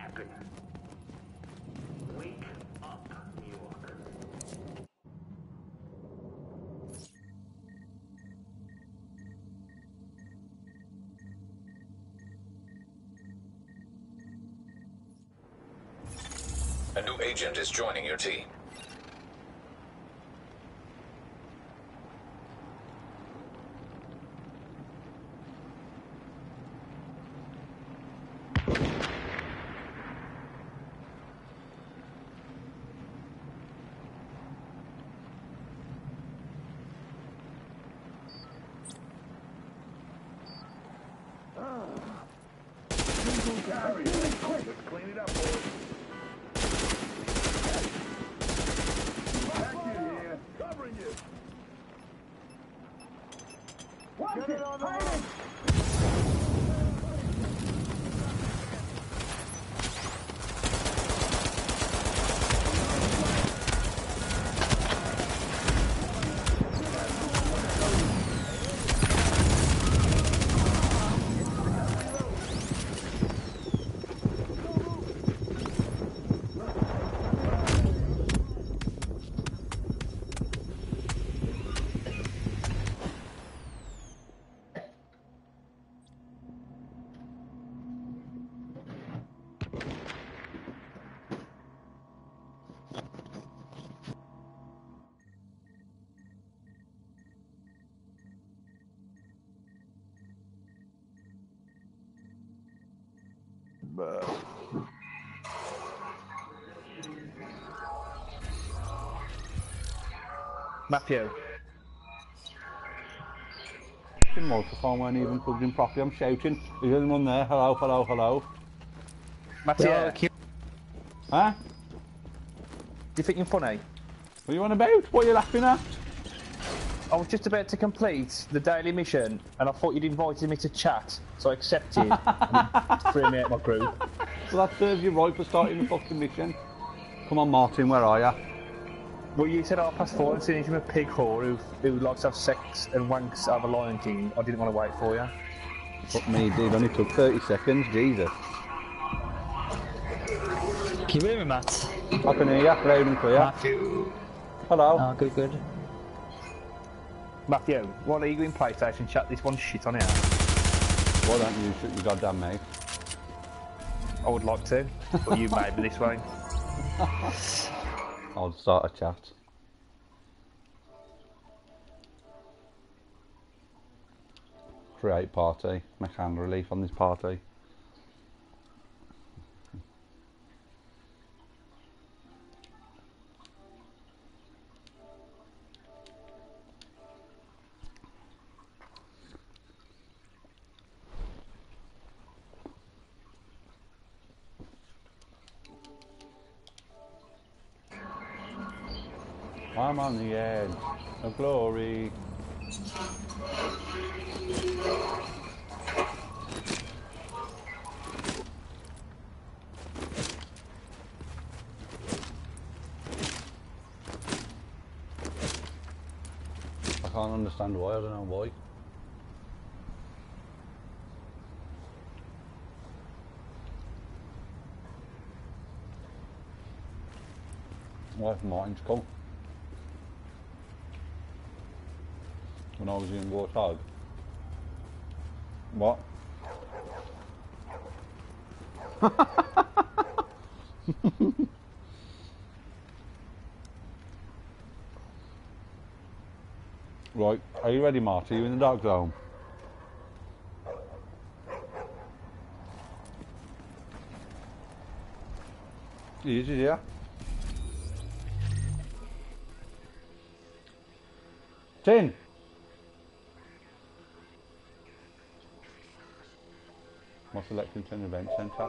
happen. Wake up, New York. A new agent is joining your team. Let's clean it up, boys. Back in here. Covering you. Watch it on the run. Matthew. The microphone weren't even plugged in properly. I'm shouting. Is anyone there? Hello, hello, hello. Matthew. Huh? Do you think you're funny? What are you on about? What are you laughing at? I was just about to complete the daily mission, and I thought you'd invited me to chat, so I accepted. And threw me out my group. Well, that serves you right for starting the fucking mission. Come on, Martin, where are you? Well, you said 4:30, and since you're a pig whore who likes to have sex and wanks out of a Lion King, I didn't want to wait for you. Fuck me, dude. Only took 30 seconds. Jesus. Can you hear me, Matt? I can hear you, loud and clear. Matthew. Hello. Oh, good, good. Matthew, why are you in PlayStation chat? This one's shit on here. Why don't you shut your goddamn mouth? I would like to, but you made me this way. I'll start a chat. Create party. Make hand relief on this party. I'm on the edge of glory. I can't understand why, I don't know why. Why Martin's come? When I was in Warthog. What? Right, are you ready, Marty? Are you in the dark zone? He is, yeah. Tin! What's Lexington Event Centre?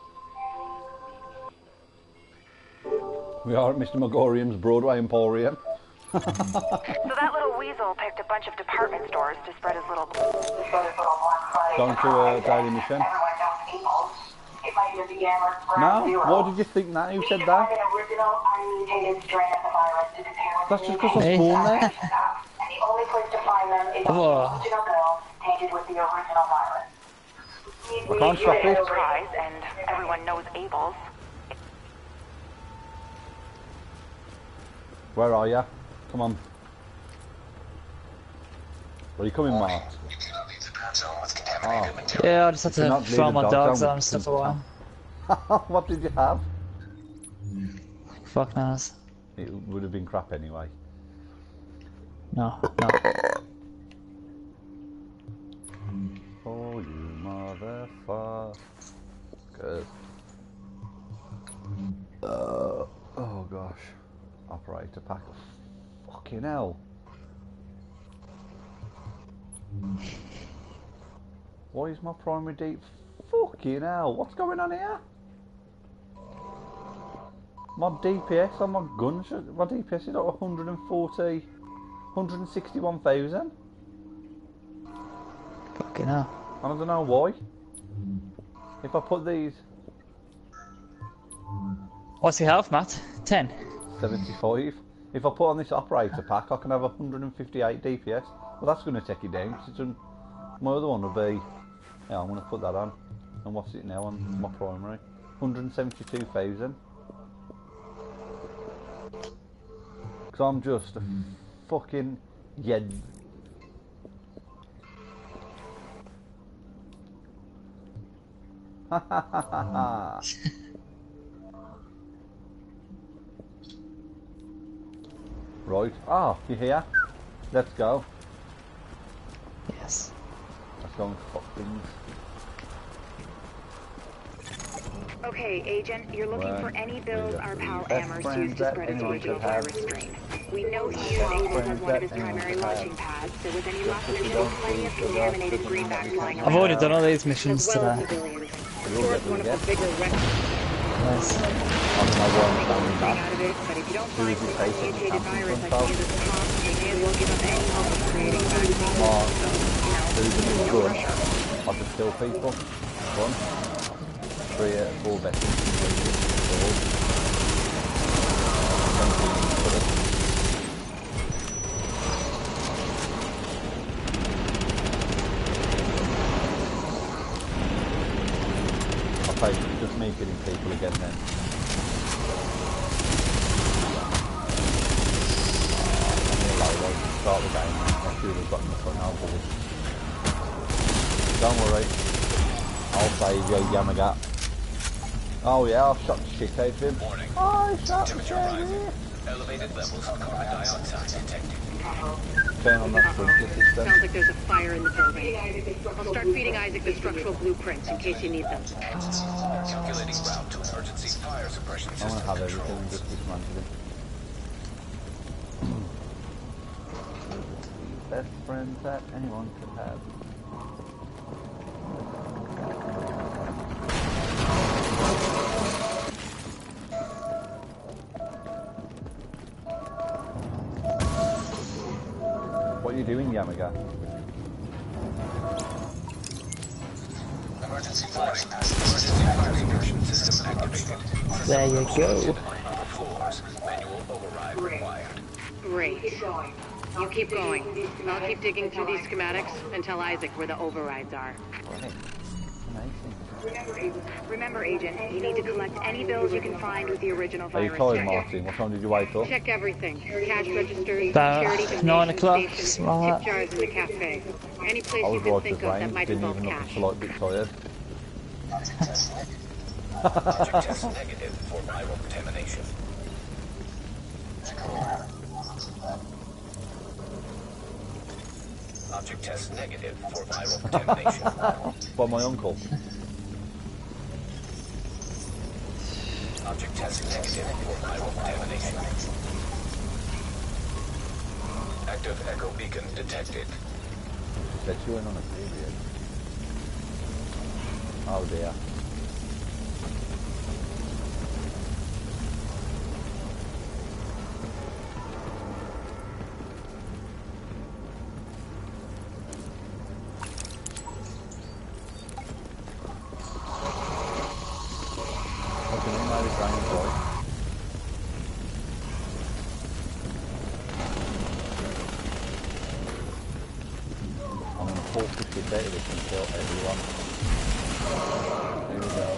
We are at Mr. Megorium's Broadway Emporium. So that little weasel picked a bunch of department stores to spread his little... Going to a daily mission. No? Why did you think that? Who said that? That's just because I was born there. I can't stop it. Surprise, and everyone knows Abel's. Where are you? Come on. Where are you coming, Mark? You cannot leave the drop zone with contaminated material. Yeah, I just had You to cannot throw leave my the dogs dog out and stuff for a while. What did you have? Fuck knows. It would have been crap anyway. No, no. Oh, you motherfuckers. Oh gosh. Operator pack. Fucking hell. Why is my primary deep? Fucking hell. What's going on here? My DPS on my gun, my DPS is at 161,000. Fucking hell. I don't know why. If I put these What's he have, Matt? 10? 75, if I put on this operator pack, I can have 158 DPS. Well, that's going to take it down. 'Cause my other one will be. Yeah, I'm going to put that on. And what's it now on my primary? 172,000. Because I'm just a fucking yed. Ha ha ha ha ha. Right. Ah, you here? Let's go. Yes. Let's go and fuck things. Okay, Agent, you're looking for any bills our pal Best Amherst friends used to that spread his anyone original could have. virus strain. We know he used Abel's as one of his primary launching pads, so with any luck, we know plenty of contaminated greenbacks lying I've already around. done all these missions As well as today. civilians. You'll get One of them the bigger wrecks Nice. on my one standing out back. of it, but if you don't Who find is the it facing? mutated virus like Himself? Jesus Tom, they may as well give up any hope of creating vaccines. Mark. So, Who's in his no gun? pressure. I can kill people. 1, 3 out of 4 veterans completed. 4. 17 Okay, just me killing people again then. I'm gonna load up, start the game. I'll see who's got in the front now, boys. Don't worry. I'll save you, Yamagat. Oh yeah, I've shot the shit out of him. Warning. I shot the Temperature shit. rising. Elevated levels of carbon dioxide detected. Turn on that sprinkler system. Sounds like there's a fire in the building. I'll start feeding Isaac the structural blueprints in case you need them. Calculating route to emergency fire suppression I'm system gonna have control. everything and just dismantle him. Best friends that anyone could have. What are you doing, Yamaga? Emergency fire suppression system activated. There you go. Upper floors. Manual override required. Great. You keep going. I'll keep digging through these schematics and tell Isaac where the overrides are. Right. Amazing. Remember, Agent, you need to collect any bills you can find with the original Are you virus tired, strain. Martin? What time did you wake up? Check everything. Cash registers, About charity donation 9 o'clock, stations, something like tip jars in the cafe. Any place I you was can right think as of that rain. might Didn't involve even look cash. until like a bit tired. Object test negative for viral contamination. Object test negative for viral contamination. By my uncle. Object test negative for viral contamination. Active echo beacon detected. Said you went on a period. Oh dear. What do you mean by this rain boy? I'm gonna force the shit out of this and kill everyone. Here we go.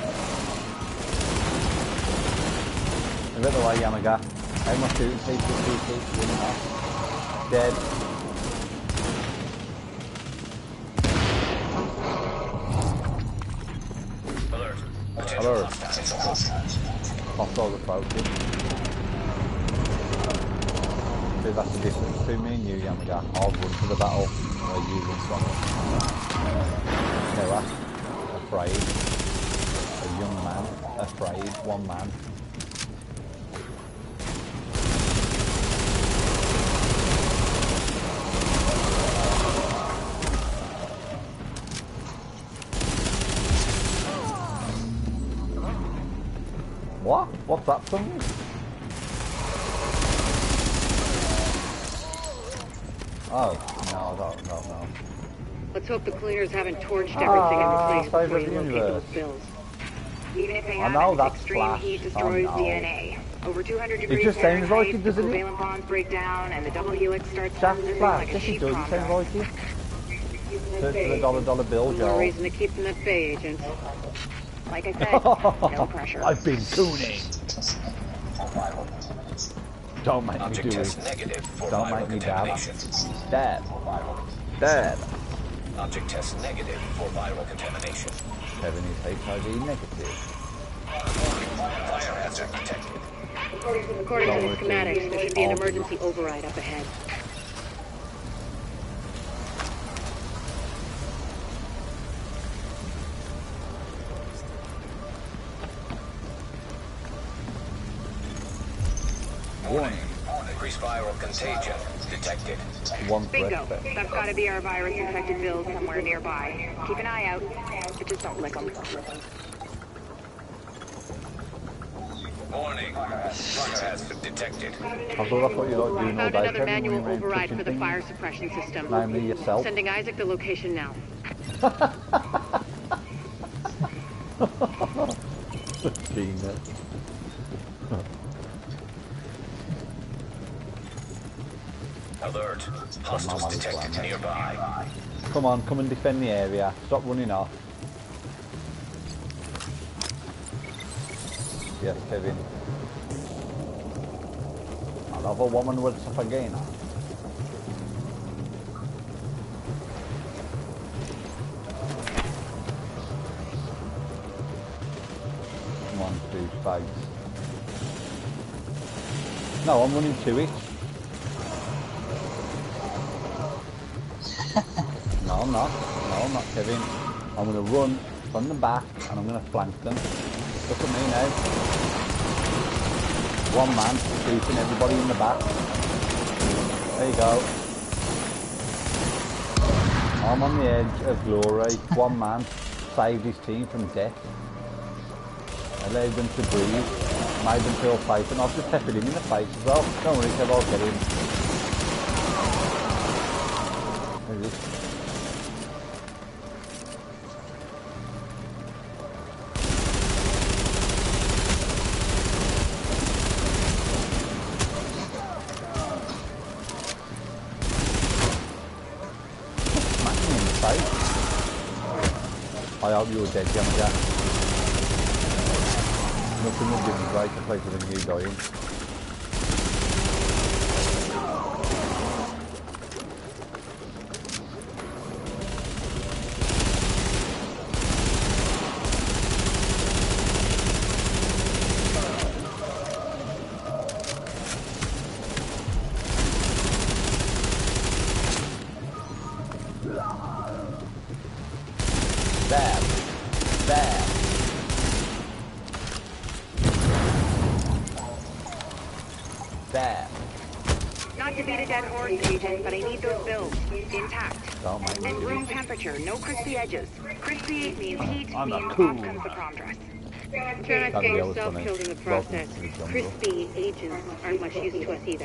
Move out the way, Yamaga. How much shooting people, winning off. Dead. Alert. Potential Alert. hostiles. Hostile approaching. See, that's the difference between me and you, Yamaga. I'll run to the battle, while you run from it. Terror. Afraid. A young man. Afraid. One man. What? What's that from? Oh, no. Let's hope the cleaners haven't torched everything in the place before favourite you locate universe. those bills. Even if they I know haven't, that's extreme Flash. heat I destroys know. DNA. Over 200 degrees just sounds like Fahrenheit, it, the doesn't it? covalent bonds break down and the double helix starts Jack moving Flash, like a yes he sheep does, he sounds condo. like you. Search for the dollar bill, One more Joel. reason to keep them at bay, agents. Like I said, no pressure. I've been cooning. Don't make me Object do test it. negative for Don't viral make me contamination. Dad. Dad. Object test negative for viral contamination. Kevin is HIV negative. Fire hazard detected. According to the schematics, there should be an emergency override up ahead. Warning. Increased viral contagion detected. One Bingo. threat. That's gotta be our virus-infected bills somewhere nearby. Keep an eye out, but just don't lick them. Warning. Fire hazard detected. I thought that's what you like doing all Found day. another Kevin, manual when you were override pushing for the things. fire suppression system. Namely yourself. Sending Isaac the location now. Genius. Alert. Hostiles detected nearby. Come on, come and defend the area. Stop running off. Yes, Kevin. I love a woman with stuff again. 1, 2 space. No, I'm running to it. No, I'm not. No, I'm not, Kevin. I'm going to run from the back and I'm going to flank them. Look at me now. One man shooting everybody in the back. There you go. I'm on the edge of glory. One man saved his team from death. Allowed them to breathe. Made them feel safe, and I've just peppered him in the face as well. Don't worry, Kev, I'll get him. There he is. Smacking him in the face. I hope you're dead, Yamaga. Nothing will give me greater pleasure than you dying. Bad. Bad. Bad. Not to beat a dead horse, agent, but I need those bills intact. Don't make me And do room it. temperature, no crispy edges. Crispy means heat, I'm not means cool. off comes the prom dress. Try not to That'd get be always yourself funny. killed in the Welcome process. to the jungle. Crispy agents aren't much use to us either.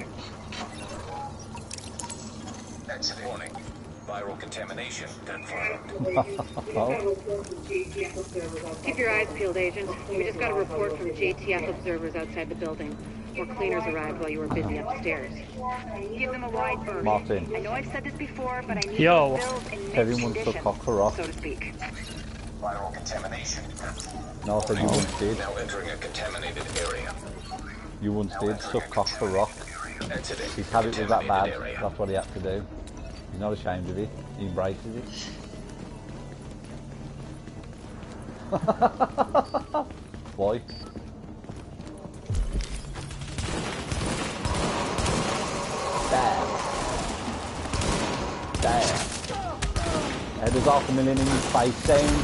Exit warning. Viral contamination confirmed. Oh, Keep your eyes peeled, agent. We just got a report from JTF observers outside the building. More cleaners arrived while you were busy upstairs. Give them a wide berth. Martin. I know I've said this before, but I need Yo. those bills in mint Kevin wants to condition, cock her off. so to speak. Viral contamination. No, I said you once did. Now entering a contaminated area. You once did. Suck cock for rock. Exiting His habit was that bad. contaminated area. That's what he had to do. He's not ashamed of it. He embraces it. Why? Damn. Damn. There's $500,000 in his face down.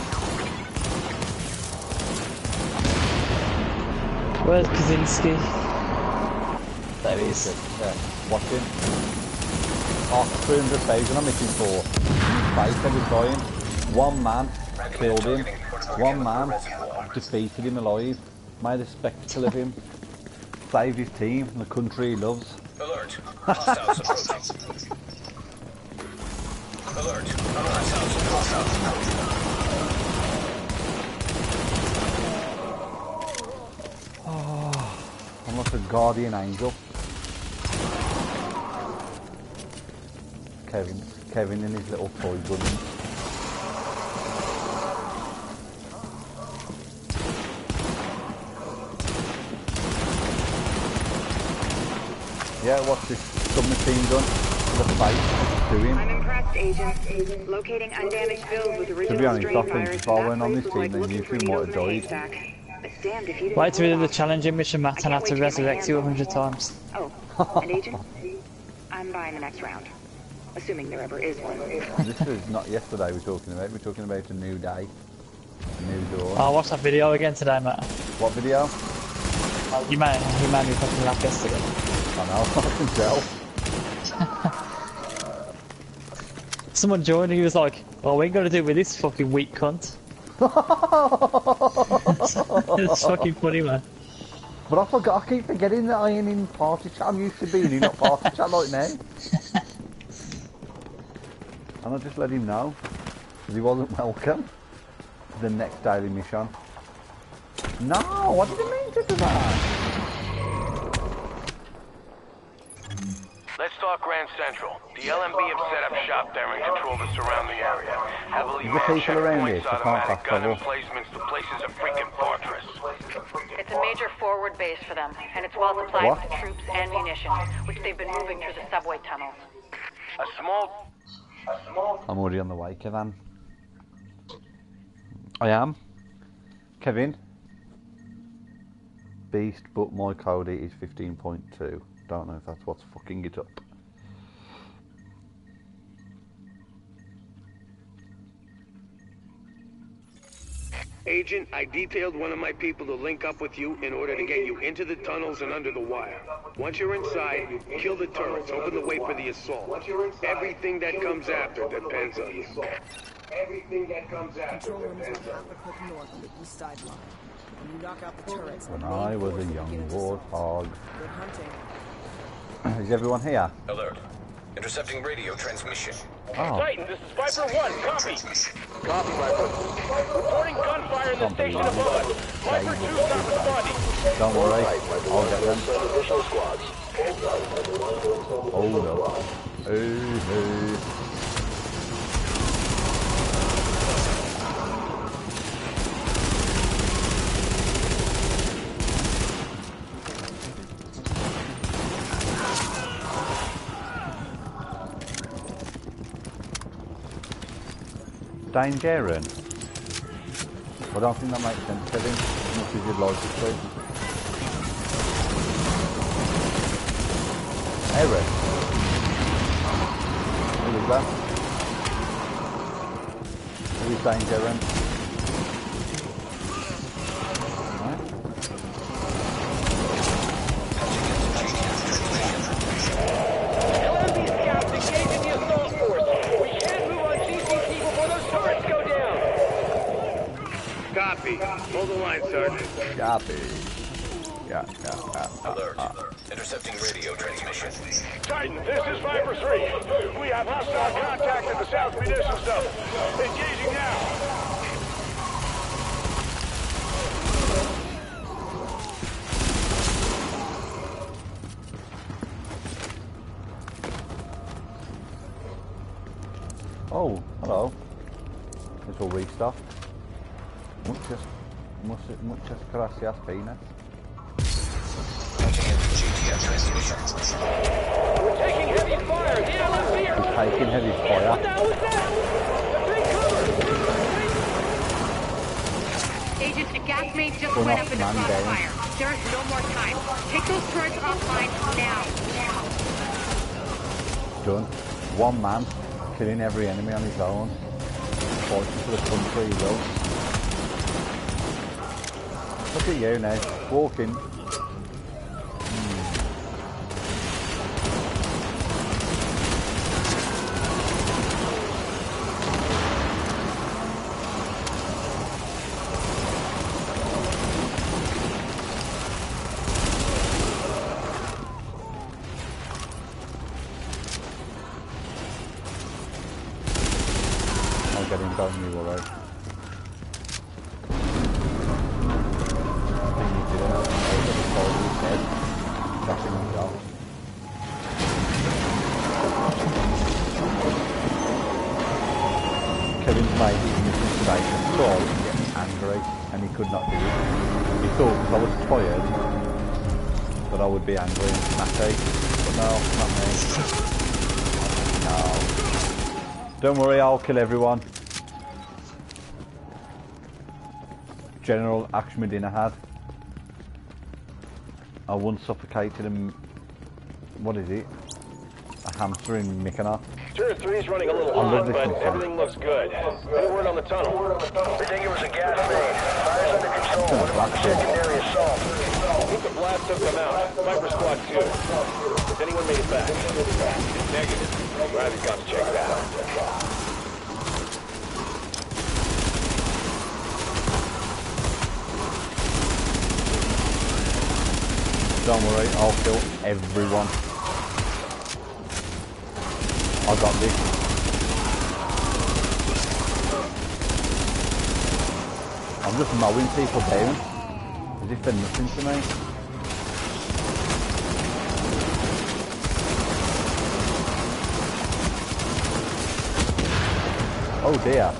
Where's Kaczynski? There he is. Yeah, watch him. Oh, 300,000 I'm looking for. Face every time. One man killed him. One man defeated him alive. Made a spectacle of him. Saved his team and the country he loves. Alert. Hostiles approaching. Alert. Hostiles approaching. I'm like a guardian angel. Kevin and his little toy gun. Yeah, what's this submachine gun? The fight doing? I'm impressed, Agent. Locating undamaged builds with To original be honest, strain I think virus if in I that went on place this was like team, then looking you for two needles might in a have died. haystack. But damned if you didn't Wait till we do pull the off. challenging mission, Matt, and I have to I can't wait to get my resurrect you hands 100 on times. Oh, and Agent? I'm buying the next round. Assuming there ever is one. This is not yesterday we're talking about. We're talking about a new day. A new dawn. I'll watch that video again today, Matt. What video? He made me fucking laugh yesterday. I know, I can tell. Someone joined and he was like, "Oh, we ain't gonna do it with this fucking weak cunt." It's fucking funny, man. But I keep forgetting that I ain't in party chat. I'm used to being in not party chat like now. And I just let him know. Because he wasn't welcome to the next daily mission. No, I didn't mean to do that. Let's talk Grand Central. The LMB have set up shop there and control the surrounding area. Heavily Is the manned people around here? checkpoints, I can't automatic pass gun level. emplacements. The place is a freaking fortress. It's a major forward base for them, and it's well supplied What? with troops and munitions, which they've been moving through the subway tunnels. A small... I'm already on the way, Kevin. I am. Kevin. Beast, but my code is 15.2. Don't know if that's what's fucking it up. Agent, I detailed one of my people to link up with you in order to get you into the tunnels and under the wire. Once you're inside, kill the turrets, open the way for the assault. Everything that comes after depends on you. Everything that comes after Control room is depends on on you. half a click north of the east sideline. When you knock out the turrets, When the I main was force a will young begin its assault. warthog. Good hunting. Is everyone here? Alert. Intercepting radio transmission. Oh, Titan, this is Viper 1. Copy. Copy, Viper. Reporting gunfire in the station above us. Viper 2 stop responding. don't worry. I'll get them. Oh no. Hey. Dangerous. I don't think that makes sense, Kevin. As much as you'd like it to. Eric. Who is that? Who is Dangerous? LMB scouts engaging the assault force. We can't move on CCT before those turrets go down. Copy. Hold the line, Sergeant. Copy. Yeah. Alert. Intercepting radio transmission. Titan, this is Viper 3. We have hostile contact at the South Munition Zone. Engaging now. Oh, hello. This will restock. Muchas gracias, Peanut. We're taking heavy fire. The LMB are... Taking heavy What fire. the hell was that? The big cover! Agent, a gas main just We're went not up in a man down. crossfire. There is no more time. Take those turrets offline now. Done. One man killing every enemy on his own. Fighting for the country, he will. Look at you now, walking. I'll get him down you alright. Kevin's made his mission today to try and get angry, and he could not do it. He thought because I was tired that I would be angry and snappy, but no, not me. No. Don't worry, I'll kill everyone. General Ahmadinejad. I once suffocated him. What is it? A hamster in Mykonos. Turret 3's running a little I love hot, this but one. everything looks good. Any word on the tunnel? We think it was a gas main. Fire's under control. Gonna blast him. Secondary assault. I think the blast took them out. Viper Squad 2. Has anyone made it back? Negative. Riley's got to check it out. Don't worry, I'll kill everyone. I got this. I'm just mowing people down as if they're nothing to me. Oh dear.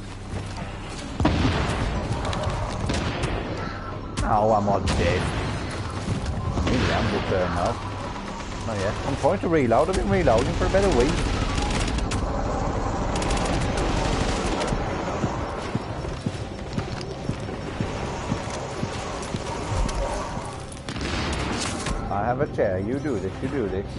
Oh, am I dead? Maybe I'm just there now. Oh yeah, I'm trying to reload. I've been reloading for about a week. I have a chair. You do this. You do this.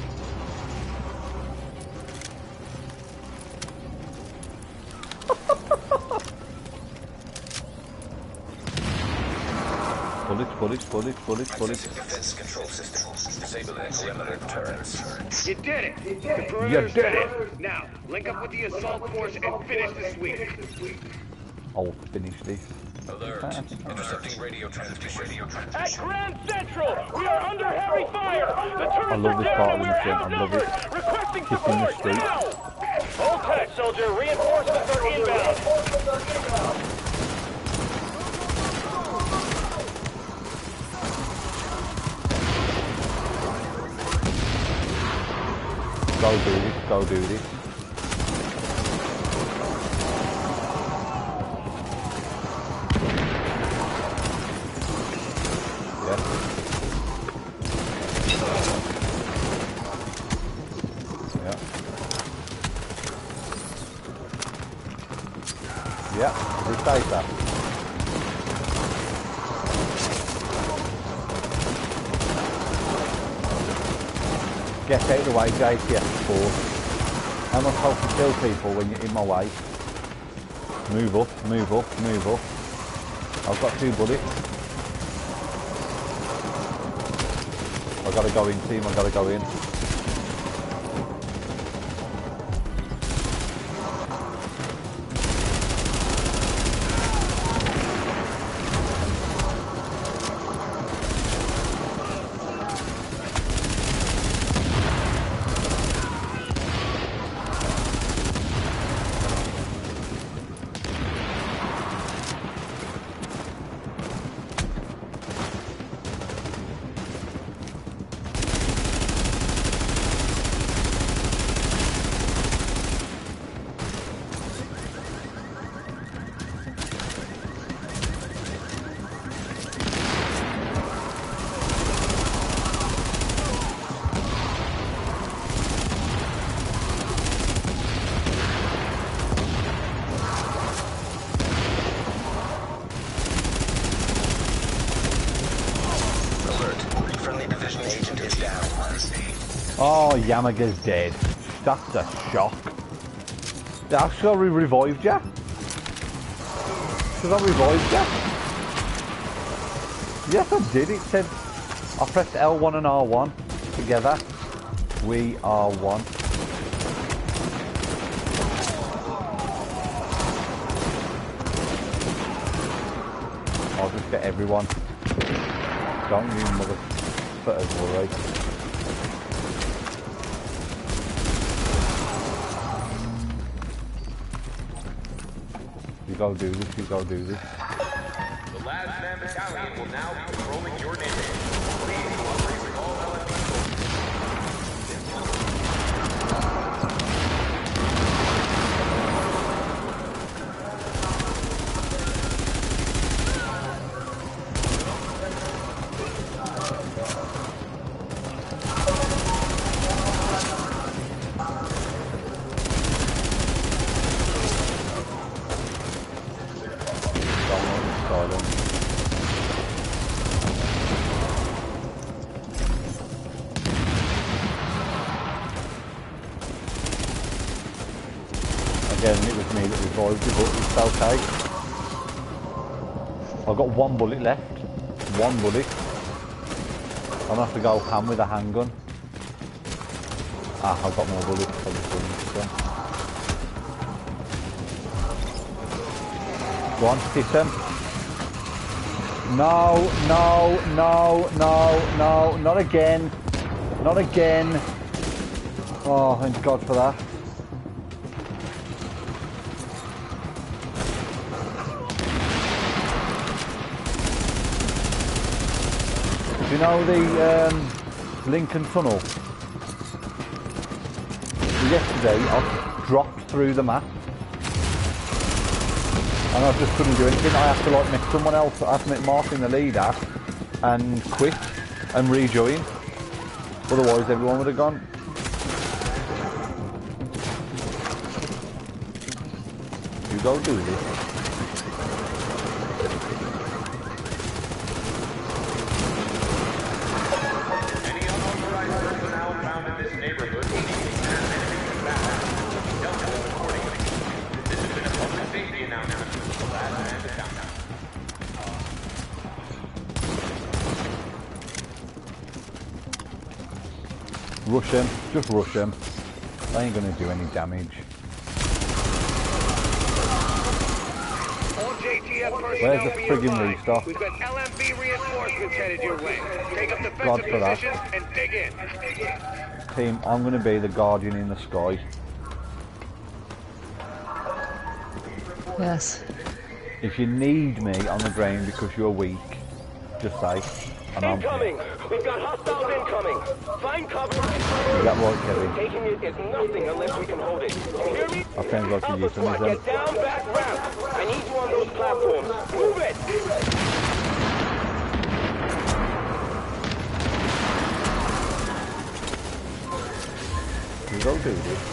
Bullets. Defense control system. Disabling perimeter turrets. You did it. The perimeter's down. Now, link up with the assault force and finish the sweep. I'll finish this. Alert. Intercepting radio transmission. At Grand Central, we are under heavy fire. The turrets I love are this down part and of we're the mission. I love it. outnumbered. Requesting Kissing the support street. now. Hold tight, soldier. Reinforcements are inbound. Go do this. Go do this. Yeah. Yeah. Yeah. Replace that. Get out of the way, JTF4. How much help to kill people when you're in my way? Move up. I've got 2 bullets. I've got to go in, team. I've got to go in. Agent is down on scene. Oh, Yamaga's dead. That's a shock. Yeah, actually, I revived you. Because I revived you. Yes, I did. It said I pressed L1 and R1 together. We are one. I'll just get everyone. Don't you motherfuckers worry. You gotta do this, you gotta do this. The last man battalion will now be patrolling your neighborhood. Please cooperate with all LMB Again, it was me that revived you, but it's okay. I've got one bullet left. One bullet. I'm gonna have to go ham with a handgun. Ah, I've got more bullets. I'll just run this one. Go on, hit him. No, no, no, no, no, not again. Not again. Oh, thank God for that. Do you know the Lincoln Tunnel? Yesterday I dropped through the map and I just couldn't do anything. I have to like make someone else, I have to make Martin the leader and quit and rejoin. Otherwise everyone would have gone. You go do this. Rush him, just rush him. They ain't gonna do any damage. All JTF personnel Where's the be friggin' advised. restock? We've got LMB reinforcements headed your way. Take up God defensive for that. positions and dig in. Team, I'm gonna be the guardian in the sky. Yes. If you need me on the ground because you're weak, just say. And I'm incoming! We've got hostiles incoming! Find cover! Is that right, Kevin? Taking it is nothing unless we can hold it. You hear me? I thank God for you, Alpha Squad, Ethan. get down back ramp! I need you on those platforms. Move it! You go do this.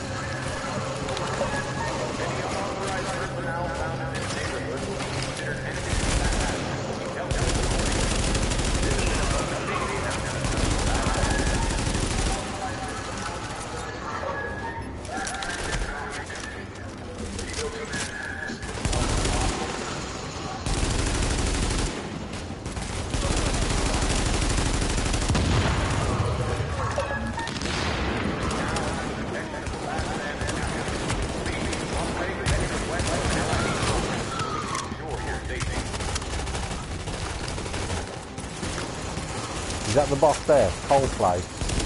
Is that the boss there? Coldplay.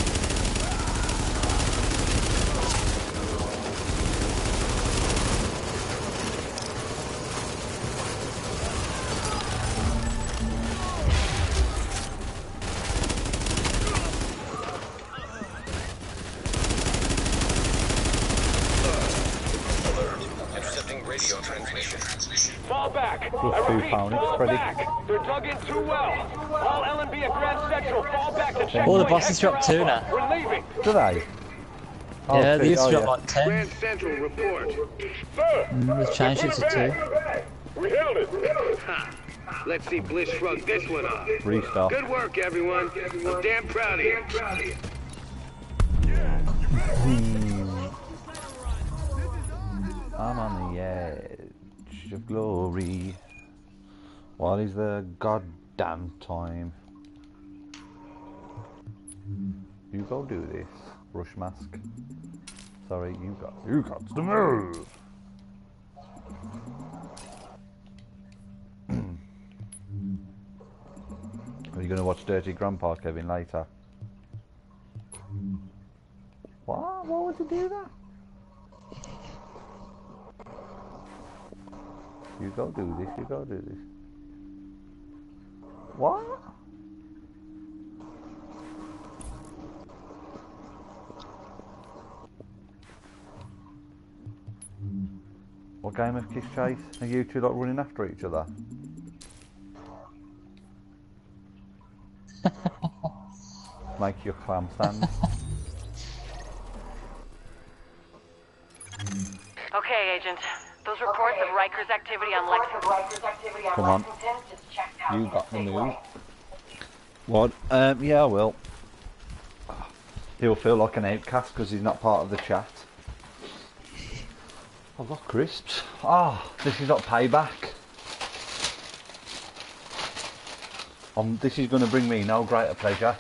Intercepting radio transmission. Fall back! Plus I £2, repeat, fall Freddy. back! They're dug in too well! All LMB at Grand Central, fall back to check. All the bosses dropped 2 now. We're leaving! Do they? Oh, Yeah, they used to oh, drop yeah. like 10. Grand Central report. Sir! They've changed it to 2. We held it! Ha! Let's see Bliss shrug this one off. Restart. Good work, everyone. I'm damn proud of you. I'm on the edge of glory. What is the goddamn time? You go do this, Rush Mask. Sorry, you got to move. Are you gonna watch Dirty Grandpa, Kevin, later? What? Why would you do that? You go do this, you go do this. What? What game of Kiss Chase are you two lot running after each other? Make your clam stand. Okay, Agent. Those reports of Riker's activity on Lexington. Come on. You got the move. What? Yeah, I will. He'll feel like an outcast because he's not part of the chat. I've got crisps. Ah, this is not payback. This is going to bring me no greater pleasure.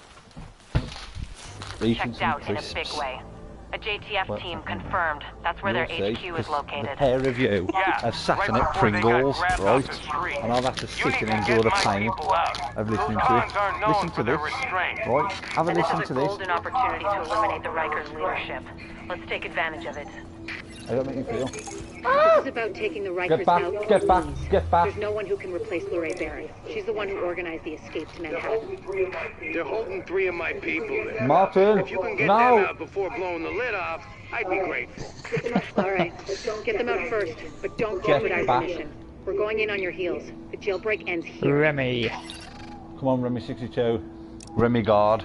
Checked out in a big way. A JTF team confirmed. That's where their HQ is located. The pair of you have sat in at Pringles, right? And I've had to sit and endure the pain of listening to it. Listen to this, right? Have a listen to This is a this. golden opportunity to eliminate the Rikers leadership. Let's take advantage of it. How does that make you feel? This is about taking the Rikers Get back, out. get back, get back. There's no one who can replace Lorraine Barron. She's the one who organized the escape to Manhattan. They're holding 3 of my people there. Martin, If you can get them no! out before blowing the lid off, I'd be grateful. All right, get them out first, but don't Get jeopardize the back. mission. We're going in on your heels. The jailbreak ends here. Remy. Come on, Remy 62. Remy Guard.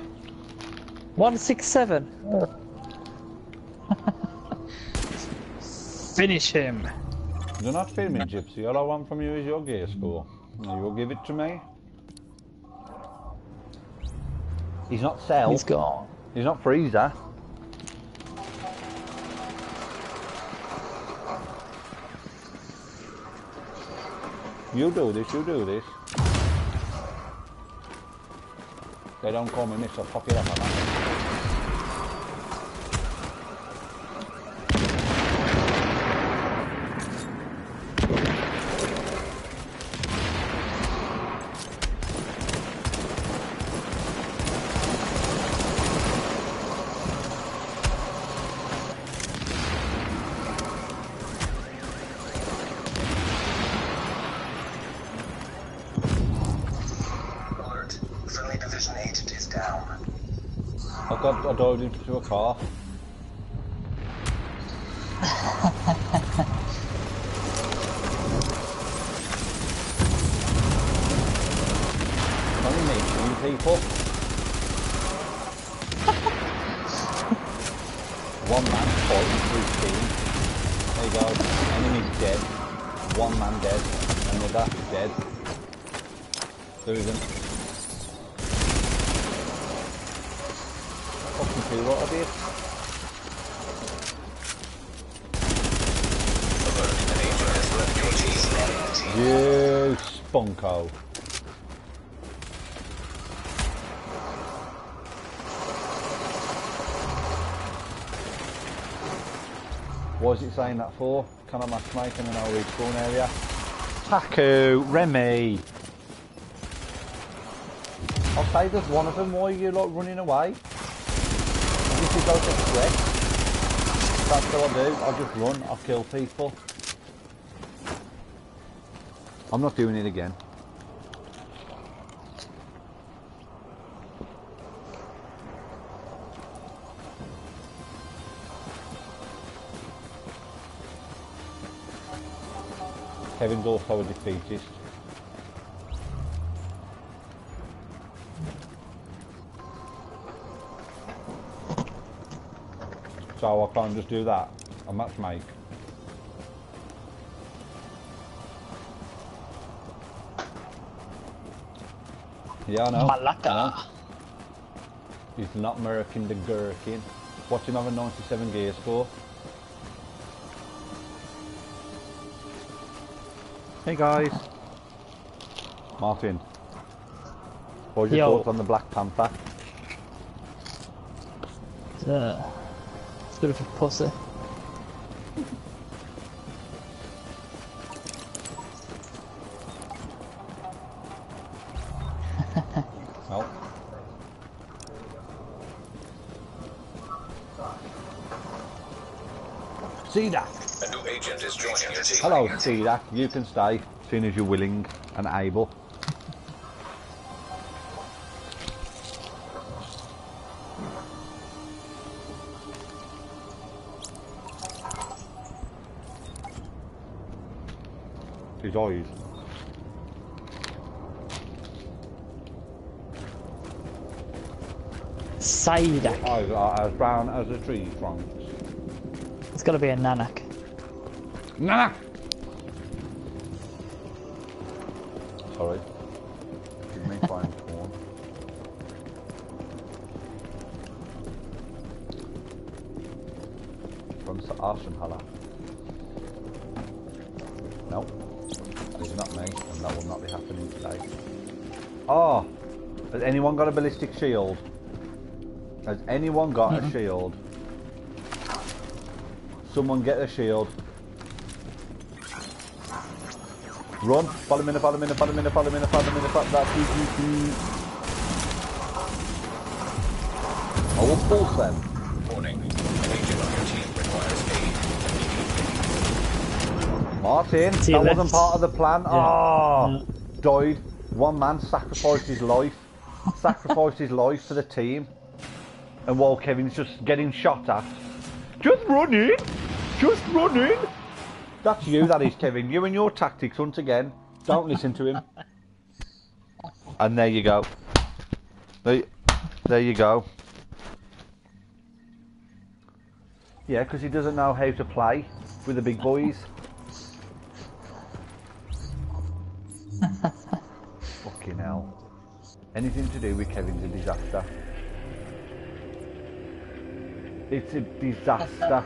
167. Finish him. You're not filming, Gypsy. All I want from you is your gear score. You'll give it to me. He's not Cell. He's gone. He's not Freezer. You do this, you do this. They don't call me Mr. Fuck it up, man. Alert. Friendly division agent is down. I dove into a car. Only me shooting people. One man fighting through team. There you go. Enemy's dead. One man dead. Another dead. There isn't. Fucking two lot of this. Alert. An agent has left your team. You spunko. What is it saying that for? Can I matchmake in an old respawn area? Taku, Remy. I'll say there's one of them. Why are you like running away? If you go to threat, that's what I do. I'll just run. I'll kill people. I'm not doing it again. Kevin's also a defeatist. So I can't just do that. A matchmake. Yeah, I know. Malaka. I know. He's not American the Gherkin. Watch him have a 97 gear score. Hey guys. Martin. What's your Yo. thoughts on the Black Panther? It's a bit of a pussy. Well. Cedak. A new agent is joining your team. Hello, Cedak. You can stay as soon as you're willing and able. His eyes. Psyduck. Eyes are as brown as a tree trunk. It's gotta be a Nanak. Nah. Sorry. Give me fine corn. From Arsenhala. No. It's not me, and that will not be happening today. Oh! Has anyone got a ballistic shield? Has anyone got a shield? Someone get a shield. Run! Follow me, follow me, follow me, follow me, follow me, follow me. That's you. I will pulse them. Warning. An agent on your team requires aid. Martin, To that your wasn't left. part of the plan. Yeah. Oh, died. One man sacrificed his life. Sacrificed his life for the team. And while Kevin's just getting shot at. Just run in! Just run in! That's you, that is, Kevin. You and your tactics once again. Don't listen to him. And there you go. There you go. Yeah, because he doesn't know how to play with the big boys. Fucking hell. Anything to do with Kevin's a disaster. It's a disaster.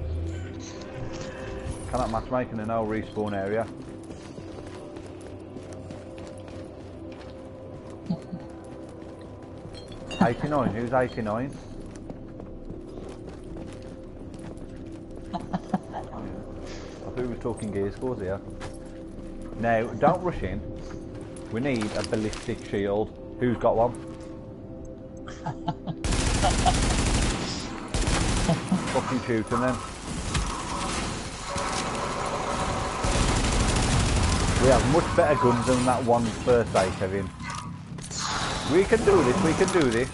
Cannot matchmake in a no respawn area. '89. Who's 89? I thought we were talking gear scores here. Now, don't rush in. We need a ballistic shield. Who's got one? Fucking shoot them then. We have much better guns than that one first aid, Kevin. We can do this, we can do this.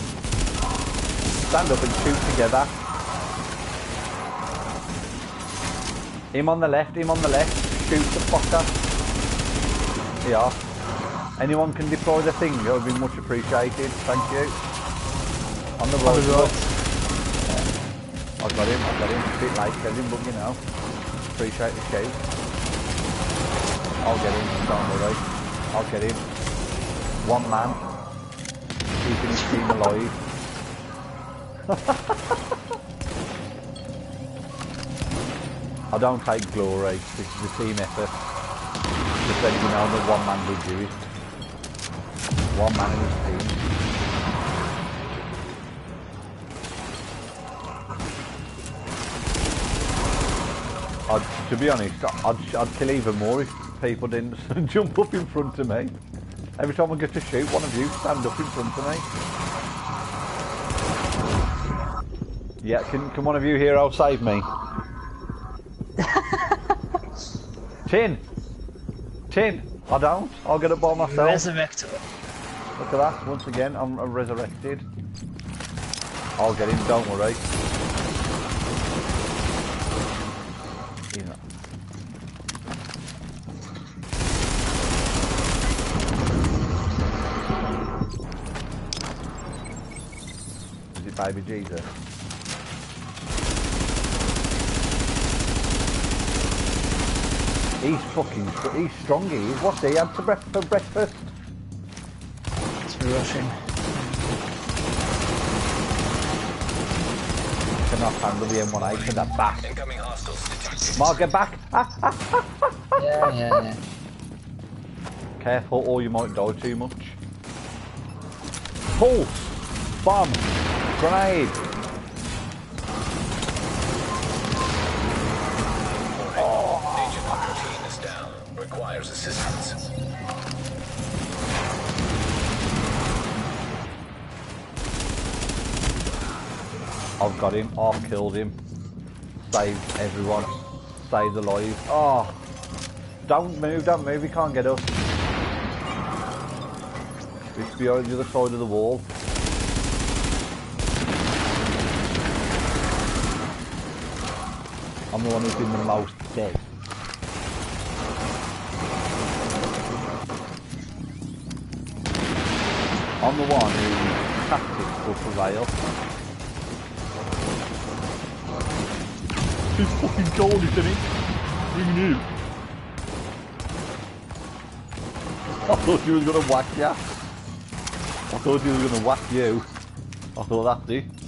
Stand up and shoot together. Him on the left, shoot the fucker. Yeah. Anyone can deploy the thing, that would be much appreciated, thank you. On the right. I've got him. A bit late, Kevin, but you know. Appreciate the shout. I'll get him, don't worry. I'll get him. One man. Keeping his team alive. I don't take glory, this is a team effort. Just letting you know that one man did do it. One man in his team. To be honest, I'd kill even more if people didn't jump up in front of me. Every time I get to shoot, one of you stand up in front of me. Yeah, can one of you heroes save me? Tin! I don't. I'll get it by myself. Resurrect. Look at that, once again, I'm resurrected. I'll get him, don't worry. You know. Is it baby Jesus? He's strong, he is. What's he had for breakfast? rushing. Cannot handle the M18 to that back. Incoming hostiles detected. Mark, get back! Yeah. Careful or you might die too much. Pulse! Bomb! Grenade! Agent number 13 is down. Requires assistance. I've got him. I've killed him. Saved everyone. Saved the lives. Oh! Don't move, he can't get up. It's behind the other side of the wall. I'm the one who's been the most dead. I'm the one whose tactics will prevail. He's fucking cold, isn't he? Bring him in. I thought he was gonna whack ya. I thought he was gonna whack you. I thought that'd do.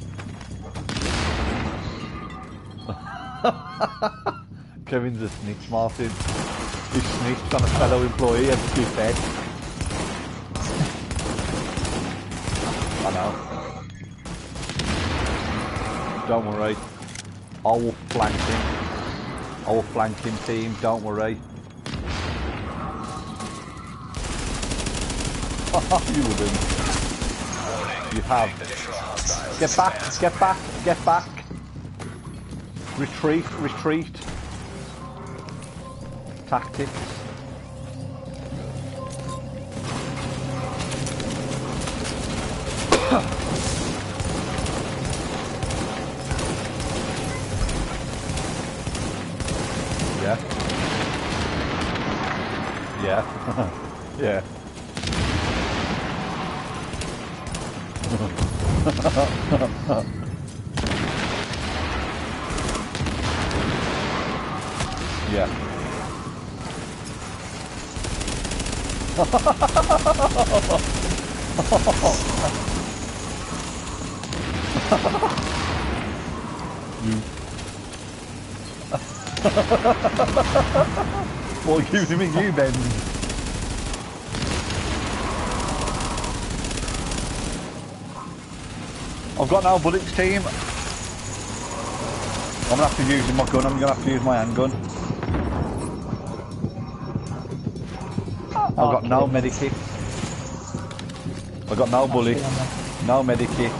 Kevin's a snitch, Martin. He snitched on a fellow employee and too fed. I know. Don't worry. I will flank him. I will flank him, team. Don't worry. You wouldn't. You have. Get back, get back, get back. Retreat, retreat. Tactics. Yeah. Yeah. Yeah. Yeah. What gives him a you, Ben? I've got no bullets, team. I'm gonna have to use my gun. I'm gonna have to use my handgun. I've got no medikit. I've got no bullet. No medikit.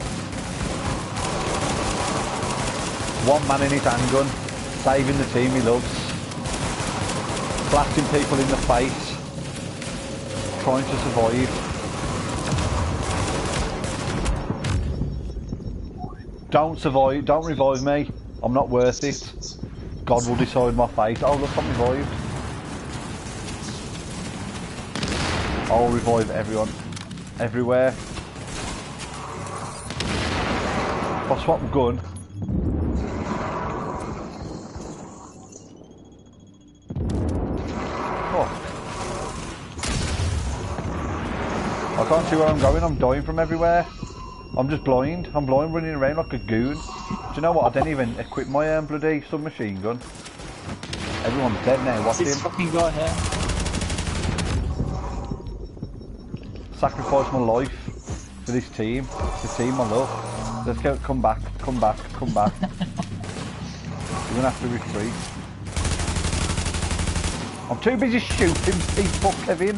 One man in his handgun, saving the team he loves. Blasting people in the face. Trying to survive. Don't survive, don't revive me. I'm not worth it. God will decide my fate. Oh look, I'm revived. I'll revive everyone. Everywhere. If I swap gun. Oh. I can't see where I'm going, I'm dying from everywhere. I'm just blind. I'm blind, running around like a goon. Do you know what? I didn't even equip my bloody submachine gun. Everyone's dead now. Watch This him. fucking guy here. Sacrifice my life for this team. The team I love. Let's go. Come back. Come back. Come back. We're gonna have to retreat. I'm too busy shooting people, Kevin.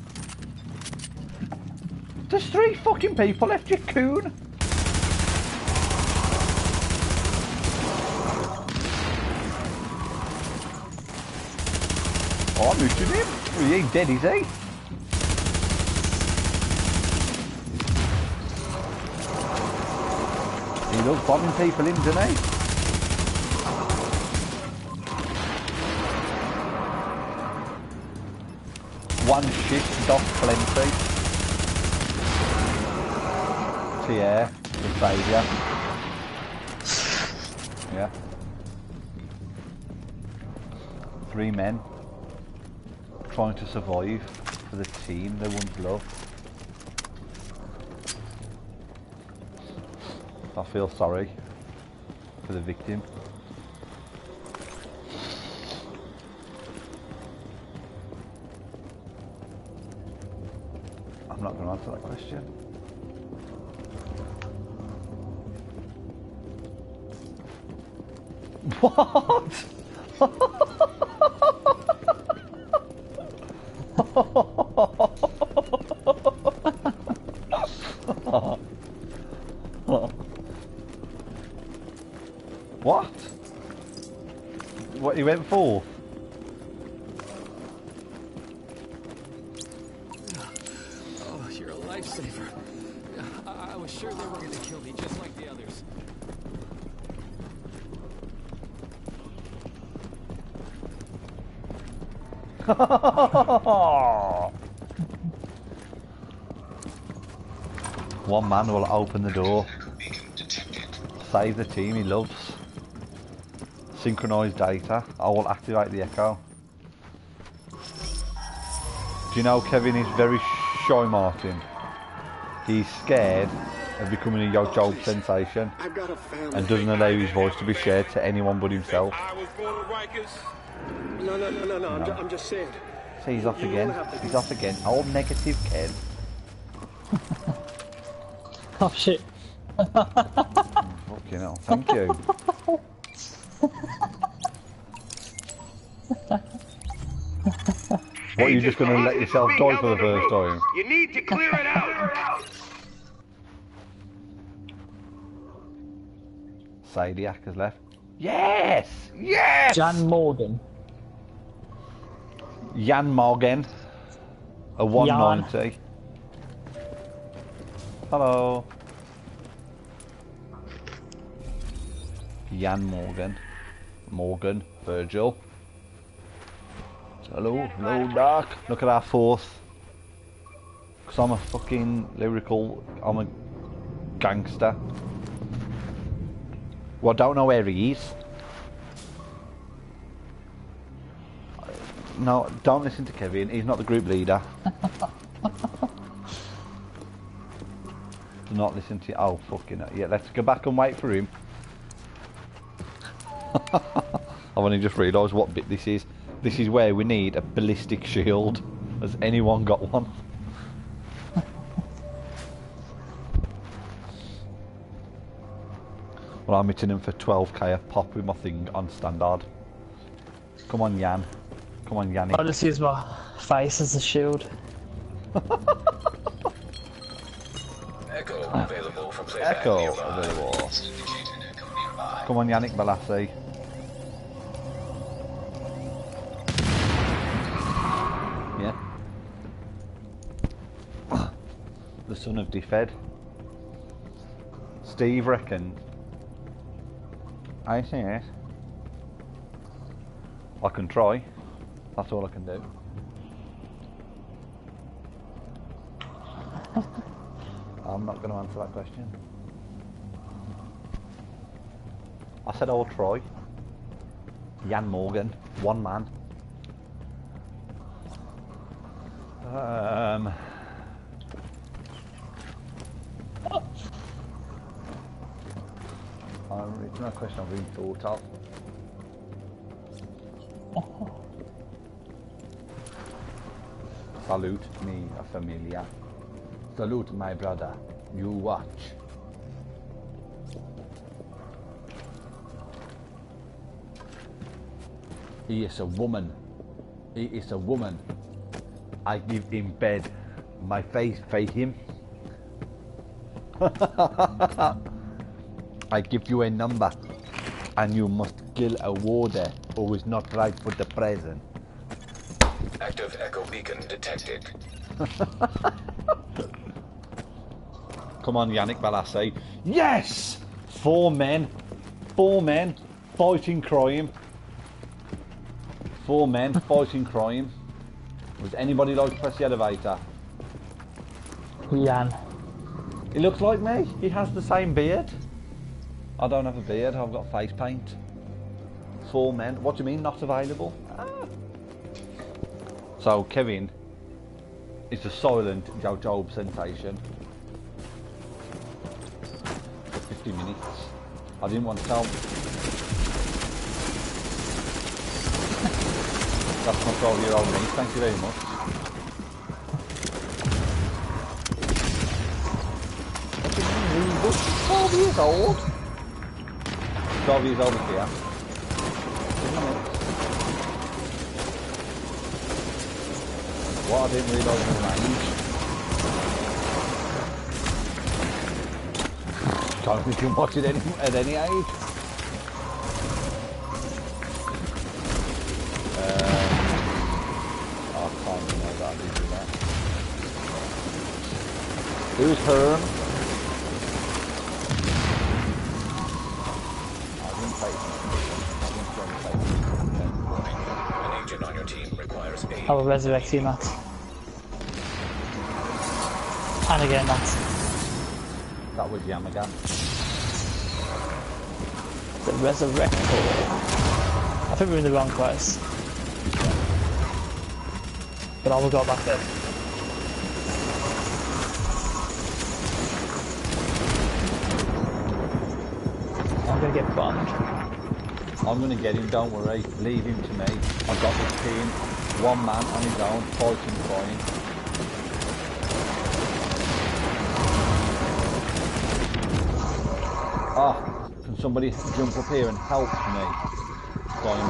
There's 3 fucking people left, you coon! Oh, I'm looting him. He ain't dead, is he? He loves bombing people in, doesn't he? One shit, dot plenty. Yeah, the saviour. Yeah. 3 men trying to survive for the team they once loved. I feel sorry for the victim. I'm not going to answer that question. What? What? What, you went for? Oh, you're a lifesaver. I was sure they were going to kill me just like the others. One man will open the door. Save the team he loves. Synchronise data. I will activate the echo. Do you know Kevin is very shy, Martin? He's scared of becoming a Youtube sensation and doesn't allow his voice to be shared to anyone but himself. No. I'm just saying. See, he's off again. He's off again. Old negative Ken. Oh shit. Fucking hell, thank you. What, are you just going to let yourself die for the first time? You need to clear it out. Sadiak has left. Yes! Yes! Jan Morgan. Jan Morgan. A 190. Hello. Jan Morgan. Morgan. Virgil. Hello. Hello, Dark. Look at our fourth. Because I'm a fucking lyrical... I'm a gangster. Well, I don't know where he is. No, don't listen to Kevin. He's not the group leader. Do not listen to... Oh, fucking hell. Yeah, let's go back and wait for him. I've only just realised what bit this is. This is where we need a ballistic shield. Has anyone got one? Well, I'm hitting him for 12k a pop with my thing on standard. Come on, Jan. Come on, Yannick. I'll just use my face as a shield. Echo available for playback Echo nearby. available. Indicated echo nearby. Come on, Yannick Balassi. Yeah. The son of Defed. Steve reckoned. I see it. I can try. That's all I can do. I'm not going to answer that question. I said I'll try. Jan Morgan, one man. It's not a question I've really thought of. Salute me, a familia. Salute my brother. You watch. He is a woman. He is a woman. I give him bed. My face face him. I give you a number, and you must kill a warder who is not right for the present. Active echo beacon detected. Come on, Yannick Balassi. Yes! 4 men. 4 men fighting crime. 4 men fighting crime. Would anybody like to press the elevator? Jan. He looks like me. He has the same beard. I don't have a beard. I've got face paint. 4 men. What do you mean, not available? Ah. So, Kevin is a silent Jojob sensation. 50 minutes. I didn't want to tell. That's my 12-year-old niece, thank you very much. What do you mean, really? 12 years old? 12 years old is here. What, I didn't realise the range. Don't think you can watch it at any age. I can't remember that I did do that. Who's Herm? I didn't play An agent on your team requires aid. I will resurrect you, Matt. And again, Matt. That was Yamagan. The Resurrector. I think we're in the wrong place. But I will go back there. I'm gonna get bombed. I'm gonna get him, don't worry. Leave him to me. I've got this team. One man on his own, fighting, flying. Ah, can somebody jump up here and help me? Flying.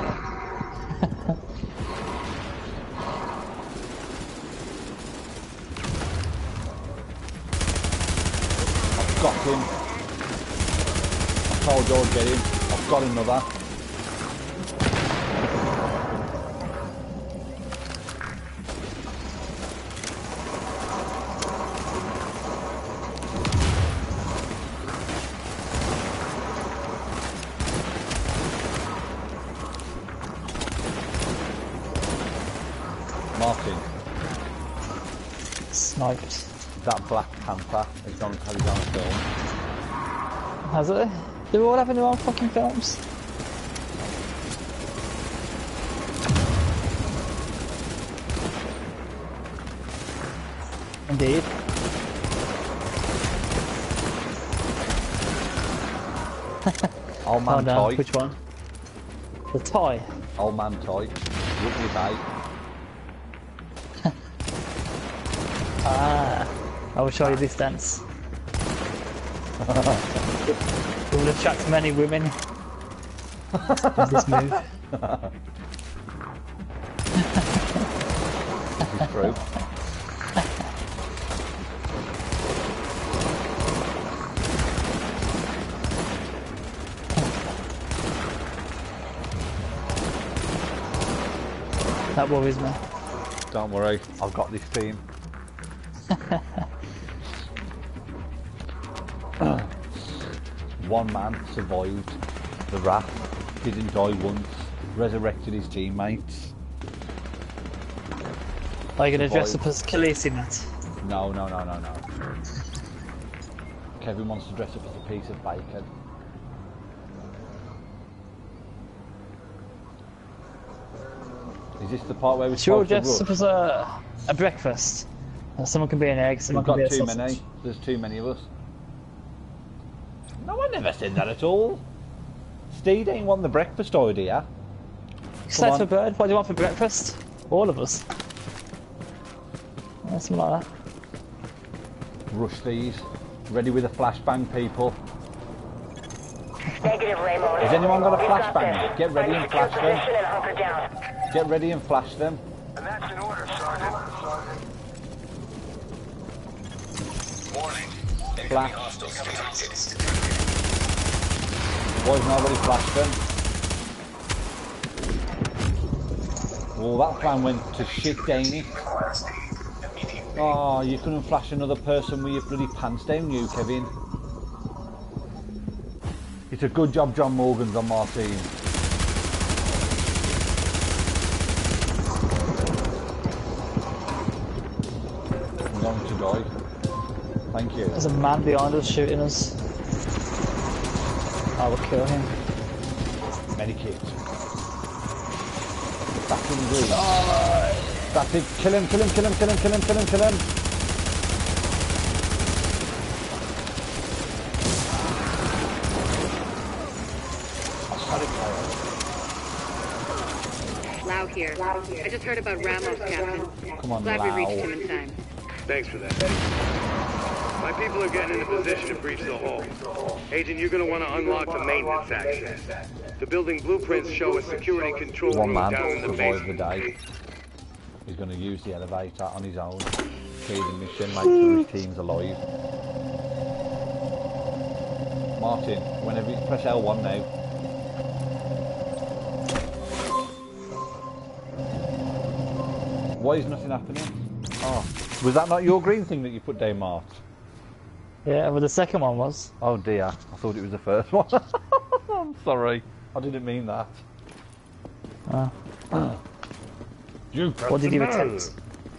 I've got him. I told you I'd get him. I've got another. Martin. Sniped. That Black Panther has gone to his own film. Has it? They're all having their own fucking films. Indeed. Old man toy. Which one? The toy? Old man toy. Woodley Bay. Ah, I will show you this dance. It will attract many women with this move. This is true. That worries me. Don't worry, I've got this team. One man survived the wrath, didn't die once, resurrected his teammates. Are you going to dress up as Khaleesi, Matt? No. Kevin wants to dress up as a piece of bacon. Is this the part where we're Sure, supposed dress to up rush? as a breakfast. Someone can be an egg, someone We've can be got a too sausage. many. There's too many of us. No, I never said that at all. Steve ain't want the breakfast idea. Slice for bird, what do you want for breakfast? All of us. Yeah, something like that. Rush these. Ready with a flashbang, people. Negative, Raymond. Has anyone got a We've got flashbang? this. Get ready and Find flash your them. position and hunker down. Get ready and flash them. And that's an order, Sergeant. Warning. Enemy Flash. hostiles detected. Boys, nobody flashed them. Well, that plan went to shit, ain't it? Oh, you couldn't flash another person with your bloody pants down, you, Kevin. It's a good job John Morgan's on my team. I'm going to die. Thank you. There's a man behind us shooting us. I will kill him. Medikit. Back in the room. That's it. Kill him. here. I just heard about Ramos, Captain. Come on, Glad we reached Lau. him in time. Thanks for that. My people are getting into position to breach the hull. Agent, you're gonna want to unlock the maintenance access. The building blueprints show a security control One room man down in the survived the basement. day. He's going to use the elevator on his own. Key the mission, make sure his team's alive. Martin, whenever you press L1 now. Why is nothing happening? Oh, was that not your green thing that you put down, Mart? Yeah, well the second one was. Oh dear, I thought it was the first one. I'm sorry, I didn't mean that. You What did you attempt?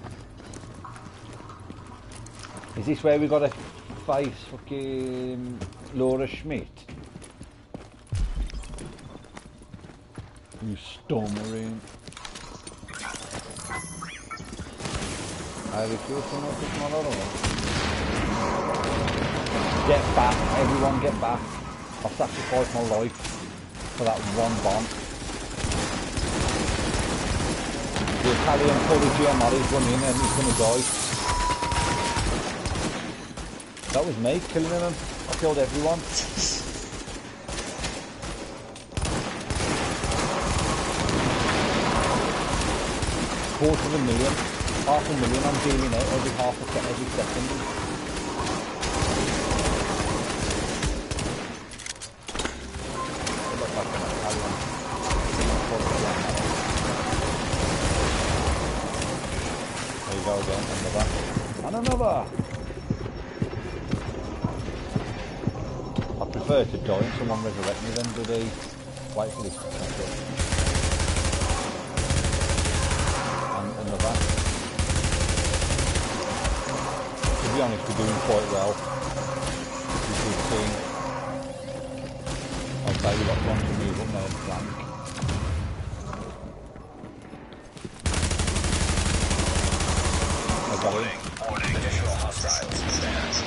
Is this where we got to face fucking Laura Schmidt? You stormering. I refuse to know this one other one. Get back, everyone get back. I've sacrificed my life for that one bomb. The Italian Giamatti run in and he's gonna die. That was me killing him. I killed everyone. $250,000, $500,000 I'm dealing out every every second. There you go again, another. And another! I prefer to die and someone resurrect me than do they wait for this to catch up. And another. To be honest, we're doing quite well. This is a good team. I'll say we've got one to move up now and flank. I got it. Additional hostiles stands.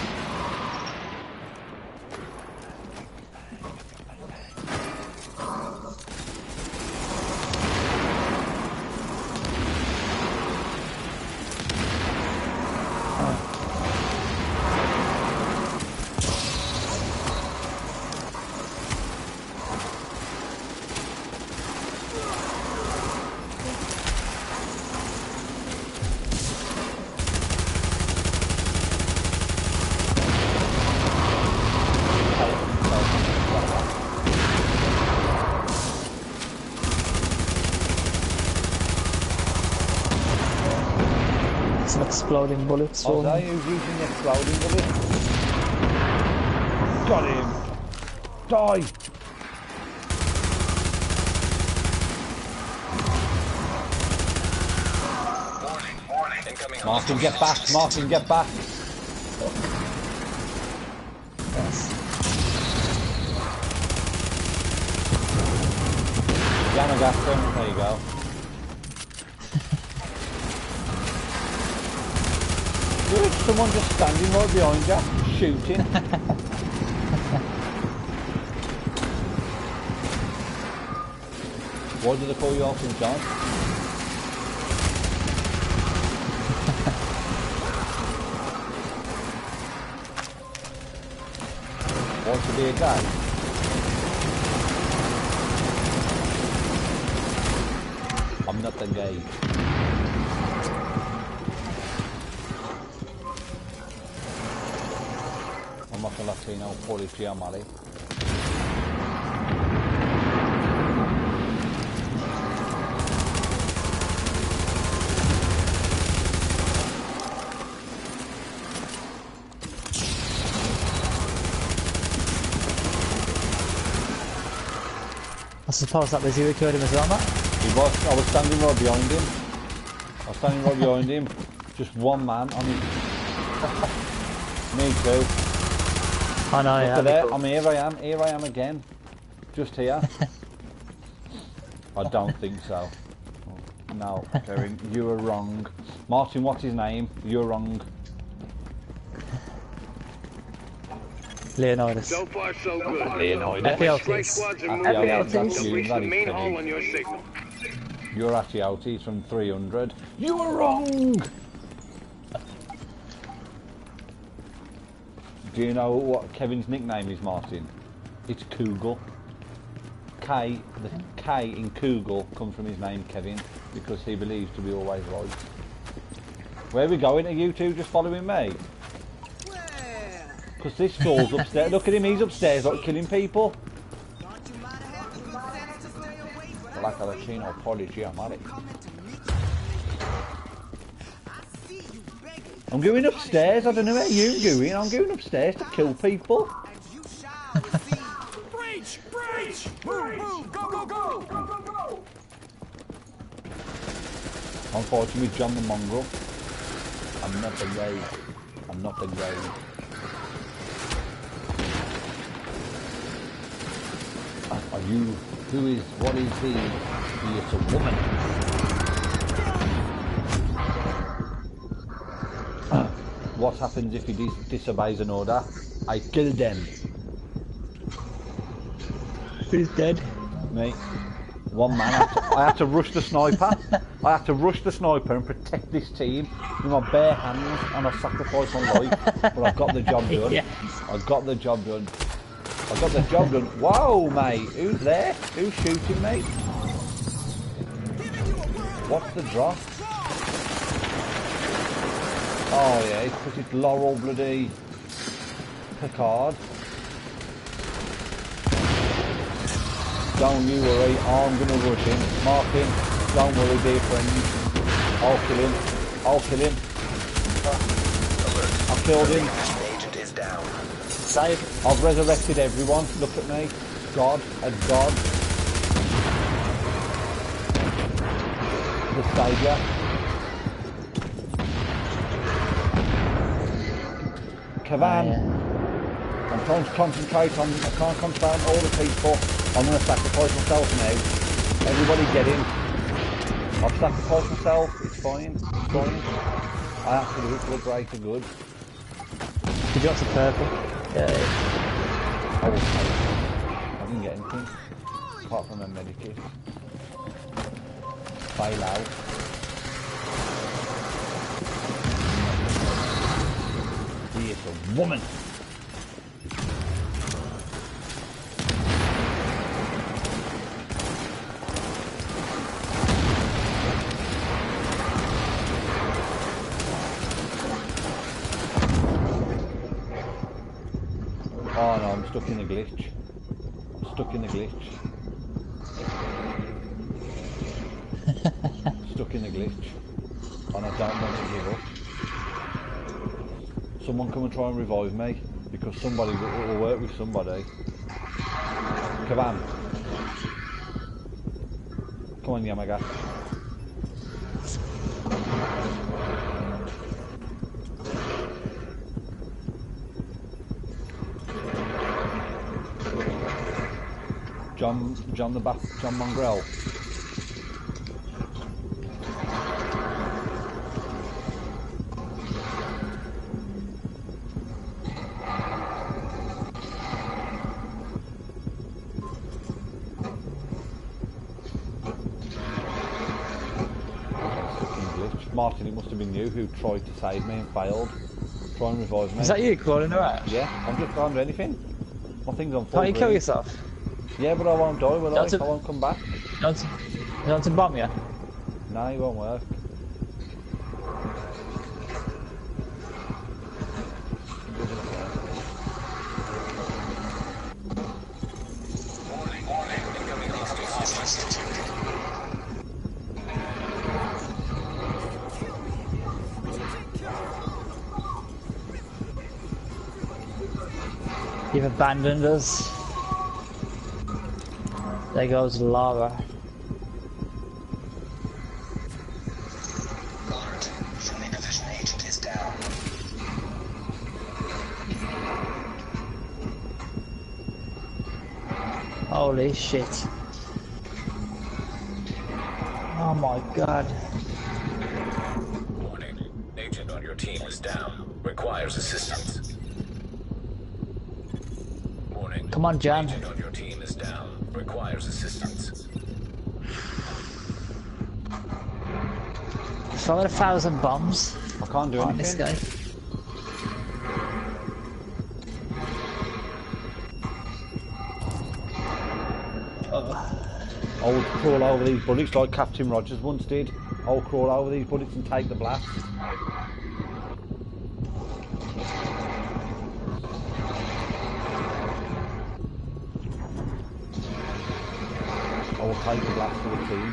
Some exploding bullets. Oh, for they me. who's using the exploding bullet? Got him! Die! Warning. Incoming Martin, get back! Martin, get back! Yes. Yamagaston, there you go. There's someone just standing right behind you, shooting. Why do they call you Elton John? Want to be a guy? I'm not the gay. I'm not a Latino, Polish Giamatti. I suppose that was you who killed him as well, Matt? I was standing right behind him. Just one man on his... Me too. I know, Look yeah. at that. I'm here I am again. Just here. I don't think so. No, Karen, you are wrong. Martin, what's his name? You're wrong. Leonidas. So far, so good. Leonidas. Strike squads are moving in. Ephialtes. You'll reach the main That is hull on your signal. You're actually out. He's from 300. You were wrong! Do you know what Kevin's nickname is, Martin? It's Kugel. The K in Kugel comes from his name Kevin, because he believes to be always right. Where are we going? Are you two just following me? Because this fool's upstairs. Look at him, he's upstairs like killing people. Like a Latino Polish, yeah, Mari. I'm going upstairs, I don't know where you're going. I'm going upstairs to kill people. Breach! Breach! Move! Move! Go! Go! Go! Go! Go! Go! I'm fighting with John the Mongrel. I'm not the road. I'm not the road. Are you? Who is? What is he? He is a woman. What happens if he disobeys an order? I kill them. Who's dead? Me. One man. I had to rush the sniper. I had to rush the sniper and protect this team with my bare hands, and I sacrificed my life. But I got the job done. Yes. I got the job done. I got the job done. Whoa, mate. Who's there? Who's shooting me? What's the drop? Oh yeah, it's because it's Laurel bloody Picard. Don't you worry, I'm gonna rush him. Martin, don't worry, dear friend. I'll kill him. I'll kill him. I killed him. Agent is down. Save. I've resurrected everyone. Look at me. God, a God. The Saviour. Kavan. I'm trying to concentrate on, I can't concentrate on all the people. I'm going to sacrifice myself now. Everybody get in. I've sacrificed myself. It's fine. It's fine. I have to do it for the greater good. Did you got some purple? Yeah. I will take it. I didn't get anything. Apart from a medikit. Bail out. He is a woman. Oh no, I'm stuck in the glitch. I'm stuck in the glitch. Stuck in the glitch. And I don't want to give up. Someone come and try and revive me, because somebody will work with somebody. Come on. Come on, Yamaga. John Mongrel. Martin, it must have been you who tried to save me and failed. Try and revive me. Is that you calling her out? Yeah, I'm just trying to do anything. My thing's on full. Can't you kill yourself? Yeah, but I won't die, will I? I won't come back. You want to bomb you? No, it won't work. You've abandoned us. There goes Lara. Alert. Friendly division agent is down. Holy shit. Oh my god. Warning. Agent on your team is down. Requires assistance. Warning. Come on, Jan. Agent on your team is down. Requires assistance. Throw 1,000 bombs I can't do on this anything. guy. I'll crawl over these bullets like Captain Rogers once did. I'll crawl over these bullets and take the blast. I will take the blast for the team.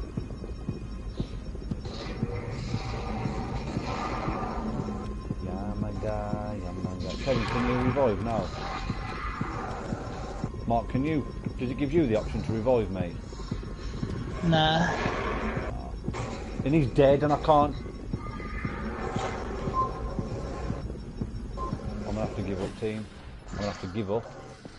Yamaga. Kevin, can you revive now? Mark, can you? Does it give you the option to revive me? Nah. And he's dead and I can't. I'm gonna have to give up, team. I'm gonna have to give up.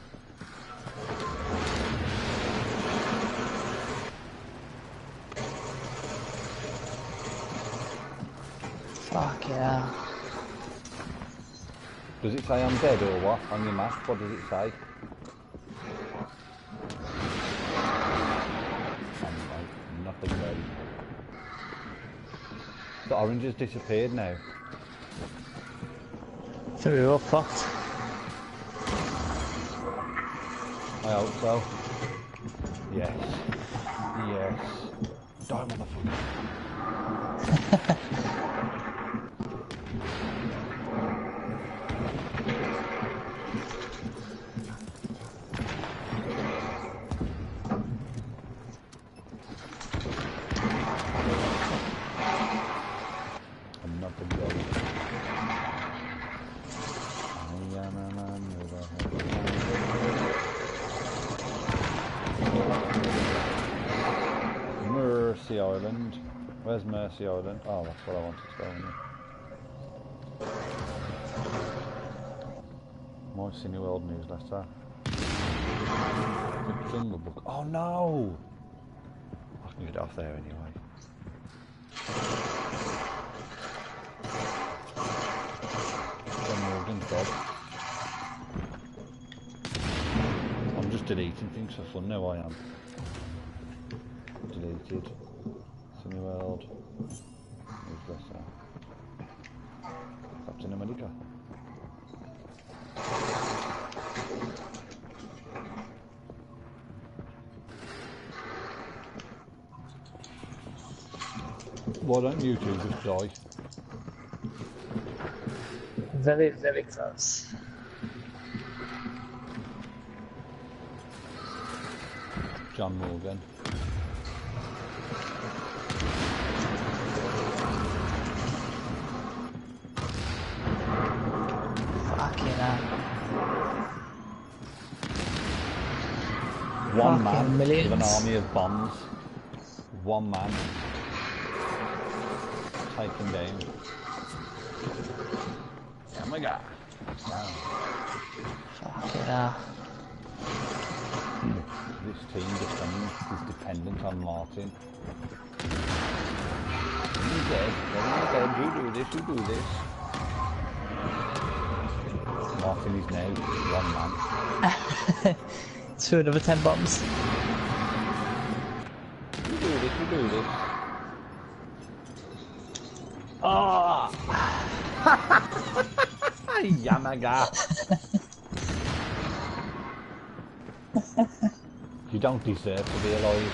Fuck yeah. Does it say I'm dead or what on your map? What does it say? Nothing ready. The orange has disappeared now. I think we were all fucked. I hope so. Yes. Yes. Die, motherfucker. Mercy Island. Where's Mercy Island? Oh, that's what I wanted to go in. My Cineworld newsletter. The Jungle Book. Oh no! I can get it off there anyway. John Morgan's dead. I'm just deleting things for fun now, I am. Deleted. Cineworld. Newsletter. Captain America. Why don't you two just die? Very, very close. John Morgan. Fucking hell. One man Fucking millions. with an army of bombs. One man. Taken down. Oh my god. Wow. Fucking hell. This team defends is dependent on Martin. He's dead. He's dead. You do this, you do this. Martin is now one man. Two another 10 bombs. You do this, you do this. Oh! Yamaga. You don't deserve to be alive.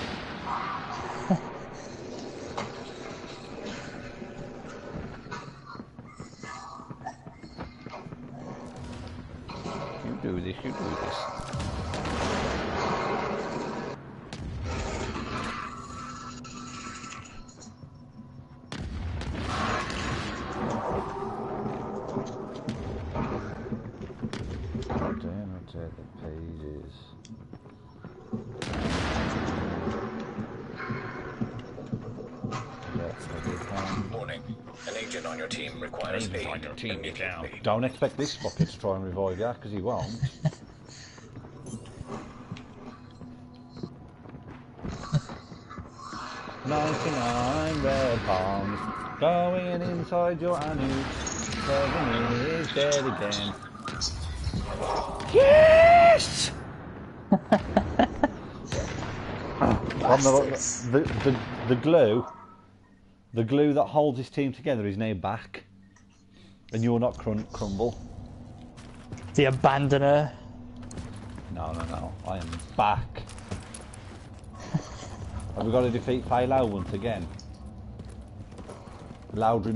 You do this, you do this. Rotate the pages. Warning. An agent on your team requires aid immediately. Don't expect this fucker to try and revive you, because he won't. $99 red bombs going inside your anus. 7 is dead again. Yes! The glue The glue that holds this team together is now back. And you're not Crumble. The Abandoner. No. I am back. Have we got to defeat Phalo once again? Loudry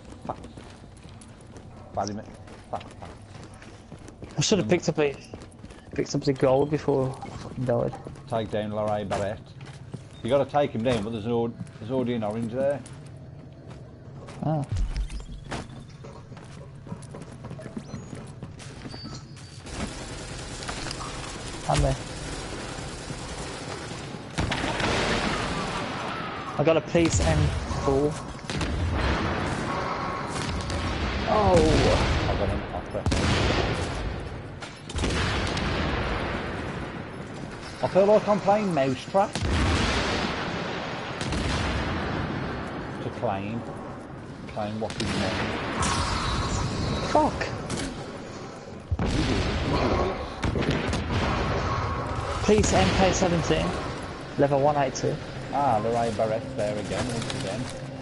I should have picked up the gold before I fucking died. Take down Larry Barrett. You got to take him down, but there's already an orange there. Oh. I'm there. I got a police M4. Oh! I got an opera. I feel like I'm playing Mousetrap. To claim what is mine. Fuck! Police MK17, level 182. Ah, the Ray Barrett there again, once again.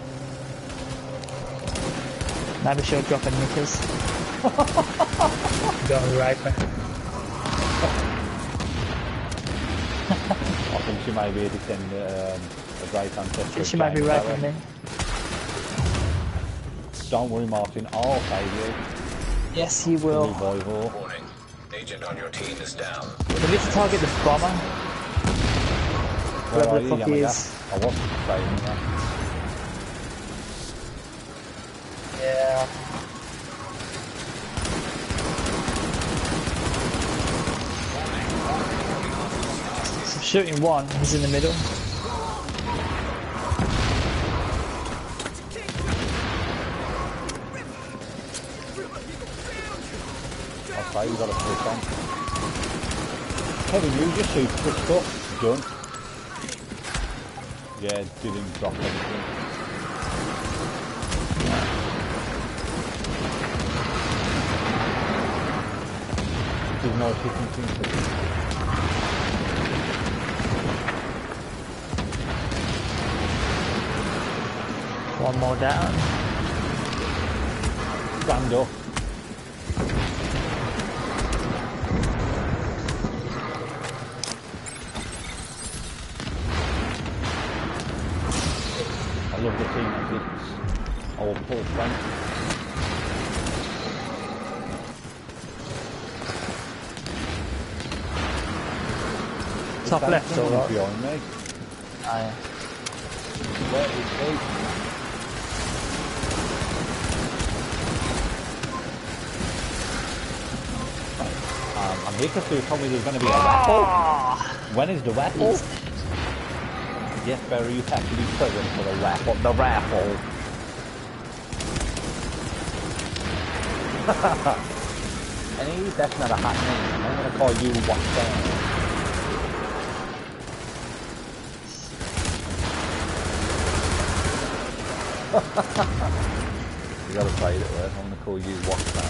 Maybe she'll drop a knickers. Going right back. I think she may be a descendant, a great ancestor. She might be right with me. Don't worry, Martin, I'll save you. Yes, he will. Warning. Agent on your team is down. We need to target the bomber. Where Whoever are the you, fuck he Yamaga? is. I wasn't saving that. Yeah. So shooting one, he's in the middle. Okay, we got a switch on. Kevin, you just shoot the stuff. Done. Yeah, didn't drop anything. There's no hitting things. One more down. Stand up. I love the team that hits our full strength. Top left or right? Behind me. Aye. Where is he? I'm here because they told me there's going to be a raffle. When is the raffle? Yes, Barry, you have to be present for the raffle. The raffle. Any, that's not a hot name. I'm going to call you what's down. You gotta say it there. I'm gonna call you what's down.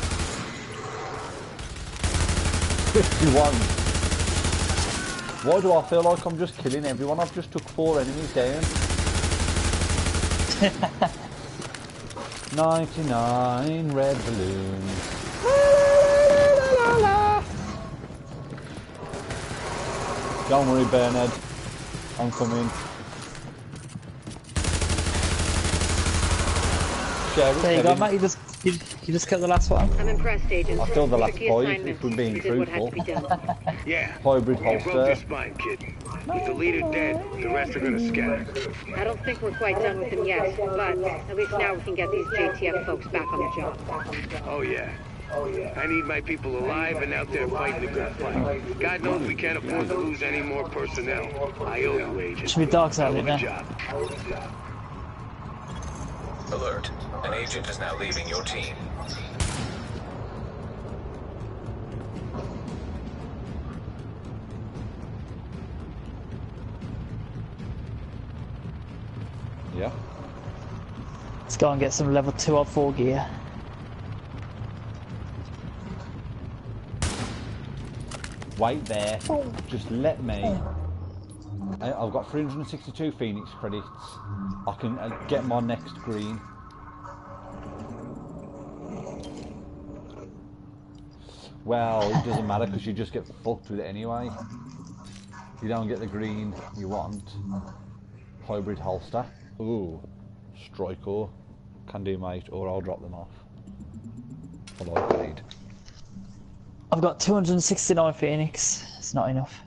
51. Why do I feel like I'm just killing everyone? I've just took 4 enemies down. 99 red balloons. Don't worry, Bernard. I'm coming. There you go, mate. You just killed the last one. I'm impressed, Agent. I killed the last Tricky 5, assignment. if we're being You did what had to truthful. be done. Yeah. Hybrid You broke holster. your spine, kid. With the leader dead, the rest are gonna scatter. I don't think we're quite done with him yet, but at least now we can get these JTF folks back on the job. Oh yeah. I need my people alive and out there fighting a good fight. God knows we can't afford to lose any more personnel. I owe you, Agent. Should be dark side Hell in of a there. job. Alert. An agent is now leaving your team. Yeah. Let's go and get some level 2 or 4 gear. Wait there. Just let me I've got 362 Phoenix credits. I can get my next green. Well, it doesn't matter because you just get fucked with it anyway. You don't get the green you want. Hybrid holster. Ooh. Striker. Can do, mate, or I'll drop them off. Well, I paid. I've got 269 Phoenix. It's not enough.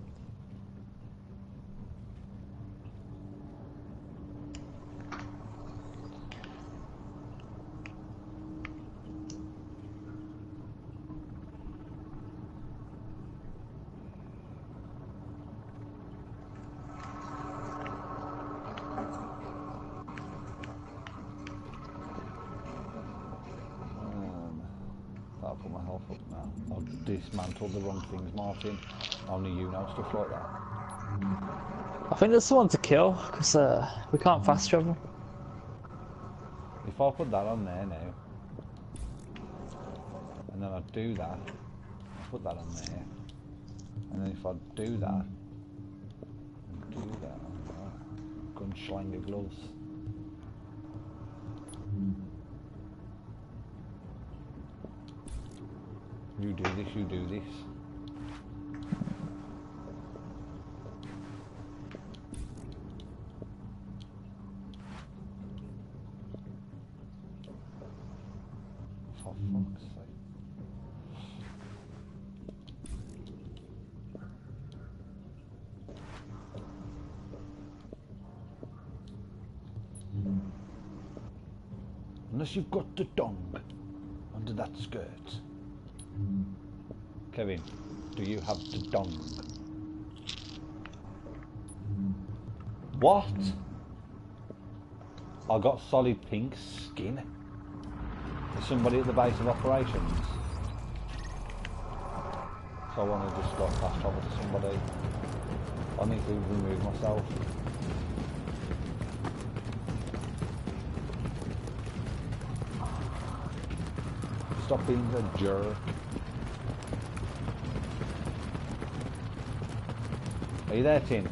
I'll put my health up now. I've dismantled the wrong things, Martin. Only you know stuff like that. I think there's someone to kill, because we can't fast travel. If I put that on there now, and then I do that, I put that on there, and then if I do that, and do that, Gunschlanger gloves. You do this, you do this. For fuck's sake. Unless you've got the dong under that skirt. Kevin, do you have the dong? What? I got solid pink skin. Is somebody at the base of operations? So I want to just go fast travel to somebody. I need to remove myself. Stop being a jerk. Are you there, Tin?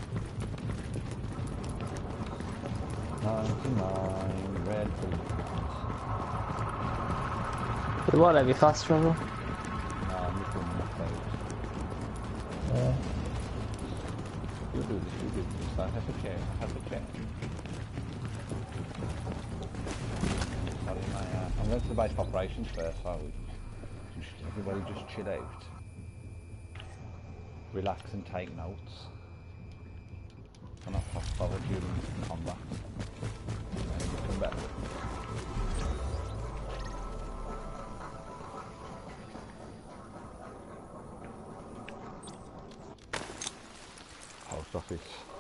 99 red balloons. They won't let me fast travel. No, I'm just doing that out. Yeah. You do this, you do this. I have a chair, I have a chair. Sorry, I'm going to the base of operations first, so everybody just chill out. Relax and take notes. And not fast forward during combat. And you come back. Post office.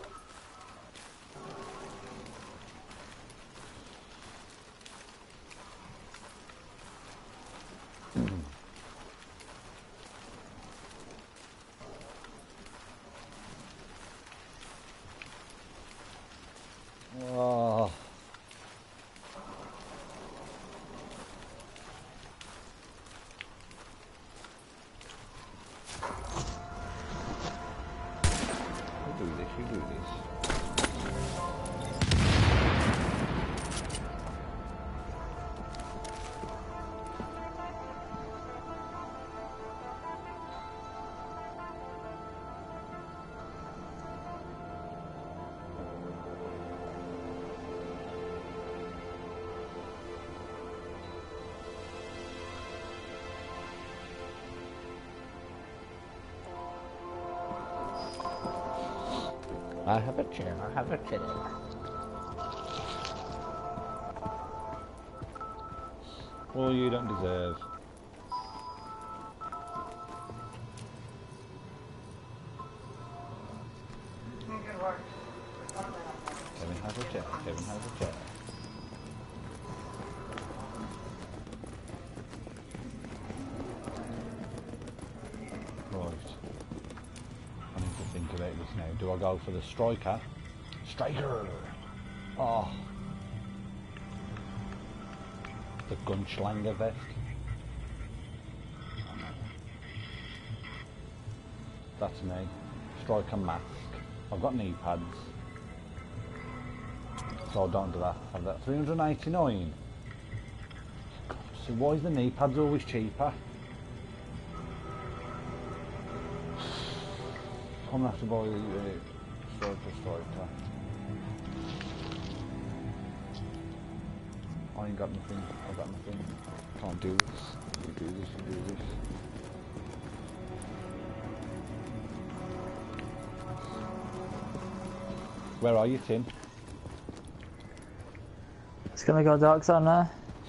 Oh. You do this, you do this. I have a chair, I have a chair. Well, you don't deserve. Kevin has a chair, Kevin has a chair. Right. I need to think about this now. Do I go for the striker? Striker! Oh. The Gunschlanger vest. That's me. Striker mask. I've got knee pads. So I don't do that. Have that 389. So why is the knee pads always cheaper? I'm gonna have to buy the striker. I ain't got nothing. I've got nothing. Can't do this. You do this. You do this. Where are you, Tim? It's gonna go dark zone now.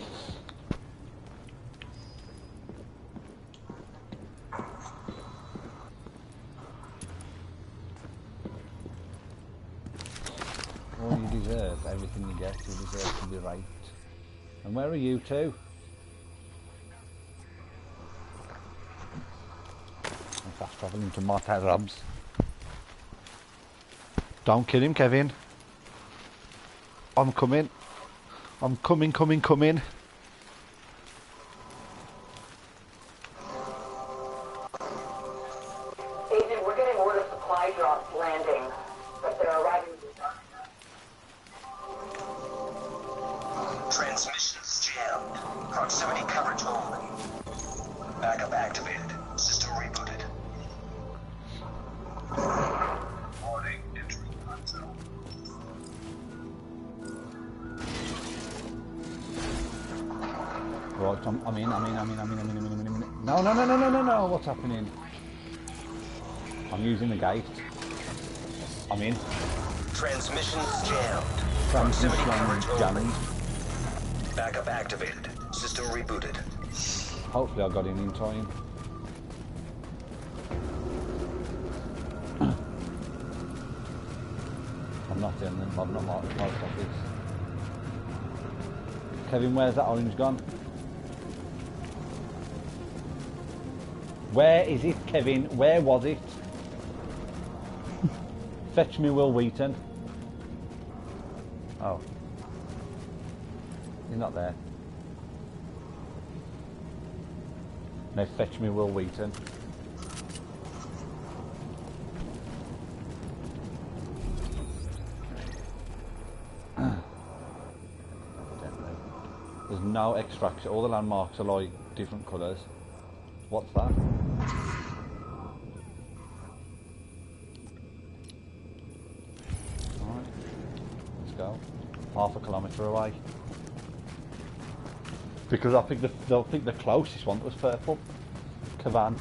Well, you deserve everything you get. You deserve to be right. And where are you two? I'm fast travelling to Marta Robs. Don't kill him, Kevin. I'm coming. I'm coming. Agent, we're getting word of supply drops landing, but they're arriving. Transmissions jammed. Proximity coverage only. Backup activated. System rebooted. Warning, entering hot zone. Right, I'm in. No, what's happening? I'm using the gate. I'm in. Transmissions jammed. Transmission coverage jammed. only. Backup activated. System rebooted. Hopefully I got in time. I'm not in them. I've not marked the post office. Kevin, where's that orange gone? Where is it, Kevin? Where was it? Fetch me Will Wheaton. Oh. He's not there. No, fetch me Will Wheaton. There's no extraction. All the landmarks are like different colours. What's that? Alright. Let's go. Half a kilometre away. Because I think they'll think the closest one was purple. Cavan.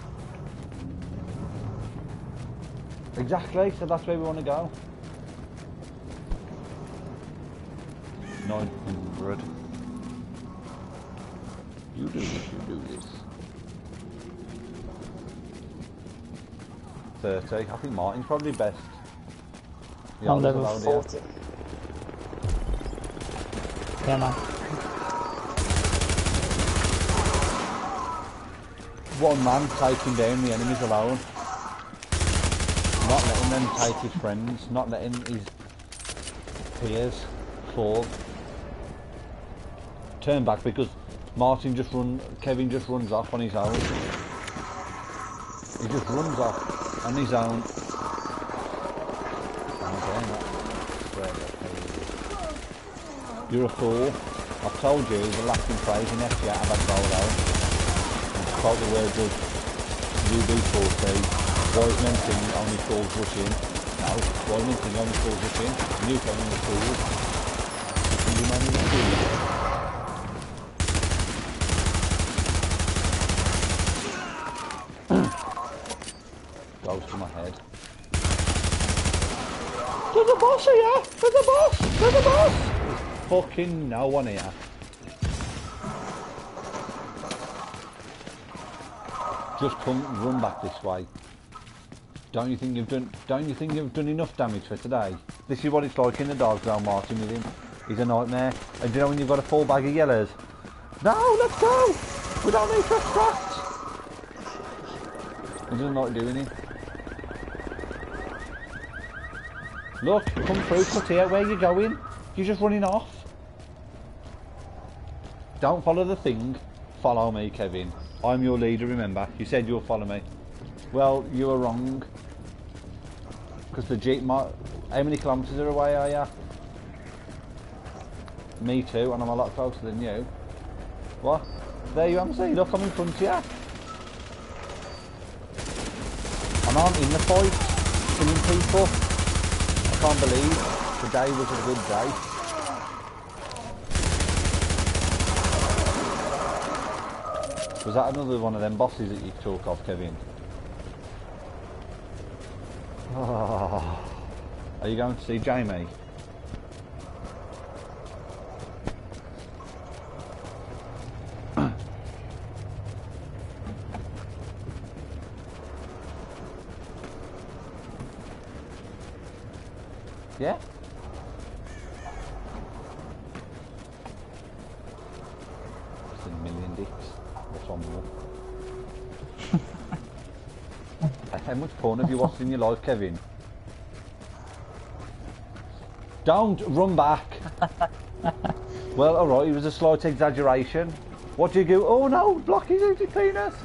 Exactly, so that's where we want to go. 900. You do this, you do this. 30. I think Martin's probably best. The I'm others level allowed 40. Yeah, man. One man taking down the enemies alone. Not letting them take his friends, not letting his peers fall. Turn back because Kevin just runs off on his own. He just runs off on his own. You're a fool. I've told you the lasting phrase in FG out of that roll out. Quote the words of UB40. Wise men sing only fools rush in. No, wise men sing only fools rush in. And you tell me the fools. And you man in the fool. Goes to my head. There's a boss here! There's a boss! There's a boss! There's fucking no one here. Just run back this way. Don't you think you've done enough damage for today? This is what it's like in the dark zone, Martin, with him. He's a nightmare. And do you know when you've got a full bag of yellows? No, let's go! We don't need to extract! He doesn't like doing it. Look, come through, cut here. Where are you going? You're just running off. Don't follow the thing. Follow me, Kevin. I'm your leader, remember. You said you'll follow me. Well, you were wrong. Because the Jeep might... How many kilometres away are you? Me too, and I'm a lot closer than you. What? There you am, see, look, I'm in front of you. And I'm in the fight, killing people. I can't believe today was a good day. Was that another one of them bosses that you talk of, Kevin? Oh. Are you going to see Jamie? Yeah? Just a million dicks. What's on more? How much porn have you watched in your life, Kevin? Don't run back. Well, alright, it was a slight exaggeration. What do you do? Oh no, block his empty penis.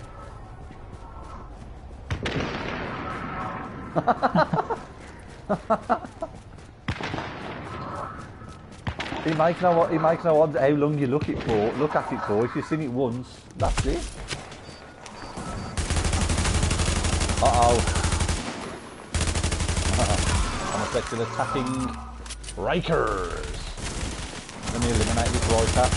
It makes no odds how long you look at it for. If you've seen it once, that's it. I'm effectively attacking Rikers. Let me eliminate this Riker.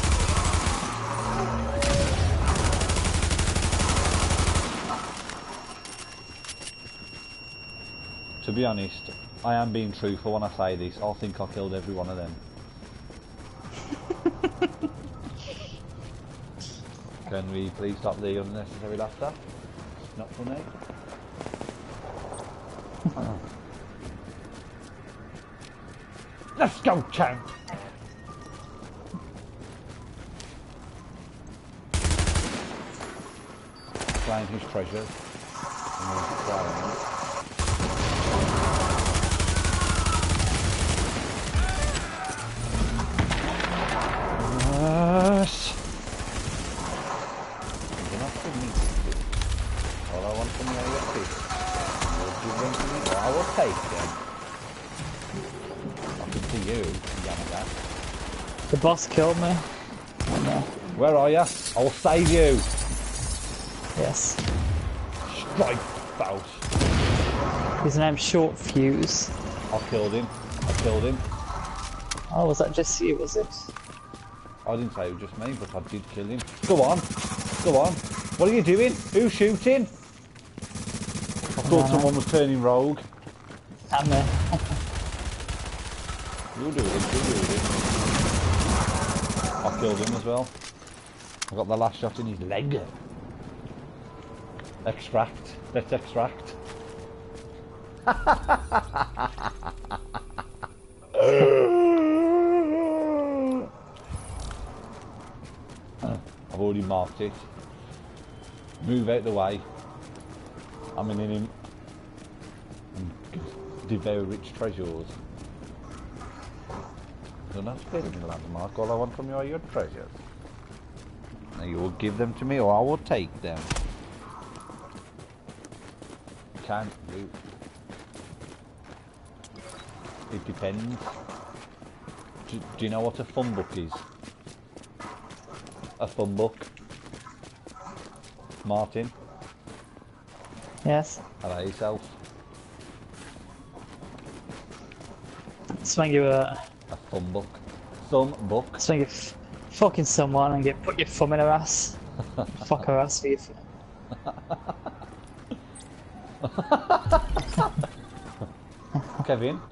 To be honest, I am being truthful when I say this. I think I killed every one of them. Can we please stop the unnecessary laughter? Not funny. Let's go, champ! Claim his treasures. Yes! All I want from you is this. You'll give them to me, or I will take them. Nothing to you, Yamaga. The boss killed me. No. Where are you? I will save you. Yes. Strike Faust. His name's Short Fuse. I killed him. Oh, was that just you, was it? I didn't say it was just me, but I did kill him. Go on. What are you doing? Who's shooting? I thought someone was turning rogue. I'm there. You'll do it. I killed him as well. I got the last shot in his leg. Extract. Let's extract. I've already marked it. Move out the way. I'm in him. And devour rich treasures. Do not spare me, landmark. All I want from you are your treasures. Now you will give them to me or I will take them. Can't do. It depends. Do you know what a fun book is? A fun book. Martin? Yes. Hello yourself. Swing you a fun book. Thumb book. Swing you fucking someone and put your thumb in her ass. Fuck her ass for you. Kevin?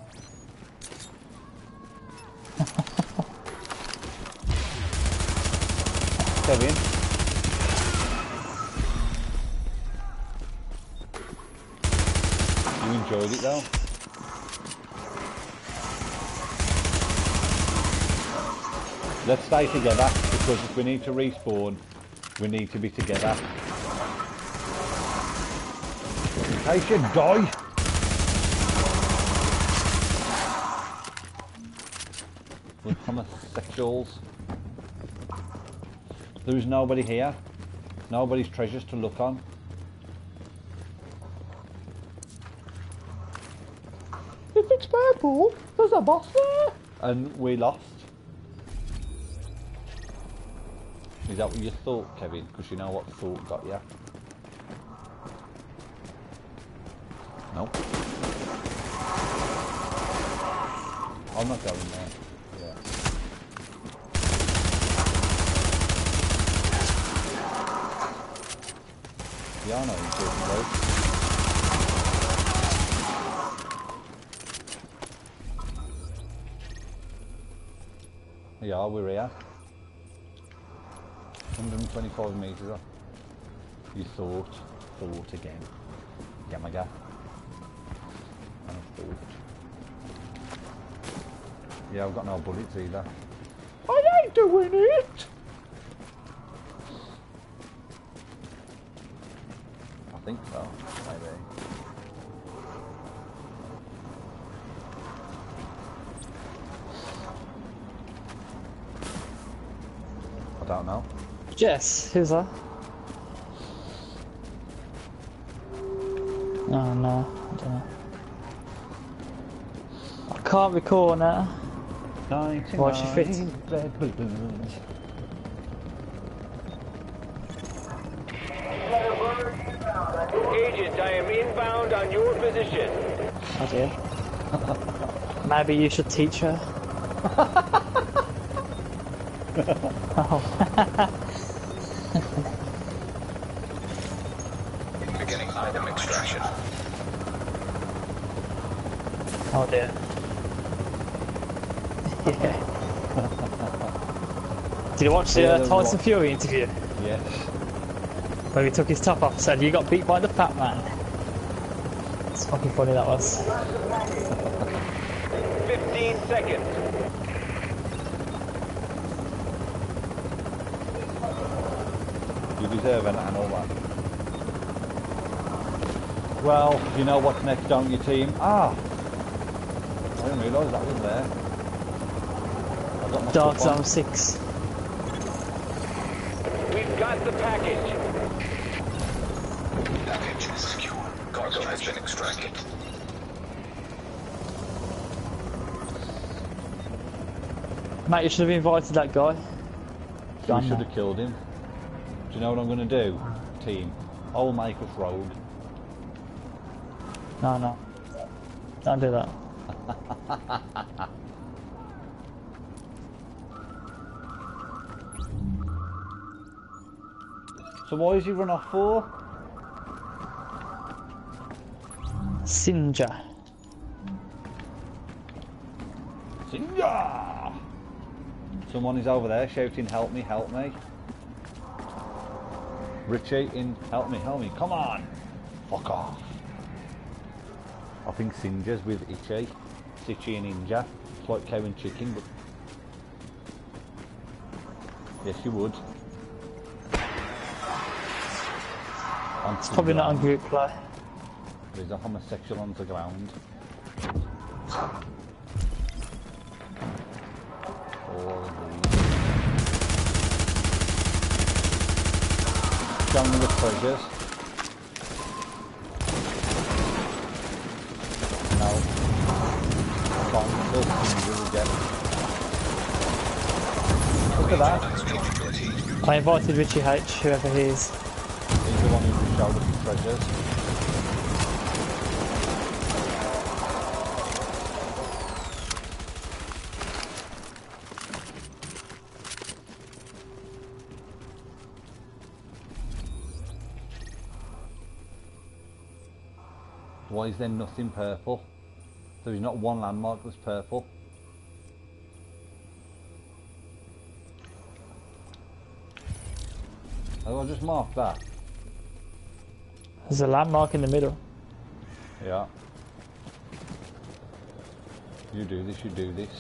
Kevin? You enjoyed it though? Let's stay together, because if we need to respawn, we need to be together. In case you die! We're homosexuals. There is nobody here. Nobody's treasures to look on. If it's purple, there's a boss there. And we lost. Is that what you thought, Kevin? Because you know what thought got you. Nope. I'm not going there. Yeah. Yeah, I know you're talking about. Yeah, we're here. 125 metres up. You thought again. Get my guy. I thought. Yeah, I've got no bullets either. I ain't doing it! I think so, maybe. I don't know. Jess, who's that? Oh no, I don't know. I can't recall now. Why she fit? Red balloons. Agent, I am inbound on your position. Oh dear. Maybe you should teach her. Oh. Beginning item extraction. Oh dear. Yeah. Did you watch the Tyson Fury interview? Yes. Where he took his top off and said, "You got beat by the fat man." It's fucking funny, that was. 15 seconds. You deserve an all man. Well, you know what's next, don't you, team? Ah! I didn't realise that was there. I got my Dark stuff on. Zone 6. We've got the package. Package is secure. Cargo has been extracted. Mate, you should have invited that guy. We should have killed him. Do you know what I'm going to do, team? I will make us rogue. No. Don't do that. So why is he run off for? Sinja. Sinja! Someone is over there shouting, "Help me, help me." Richie help me, come on! Fuck off. I think Sinja's with Itchy. It's Itchy and Inja. It's like cow and chicken, but... Yes, you would. It's probably not on group play. There's a homosexual on the ground. Show me the treasures. No. Can't until Sinja again. Look at that. I invited Richie H, whoever he is. He's the one who showed us the treasures. Why is there nothing purple? There is not one landmark that's purple. Oh, I'll just mark that. There's a landmark in the middle. Yeah. You do this, you do this.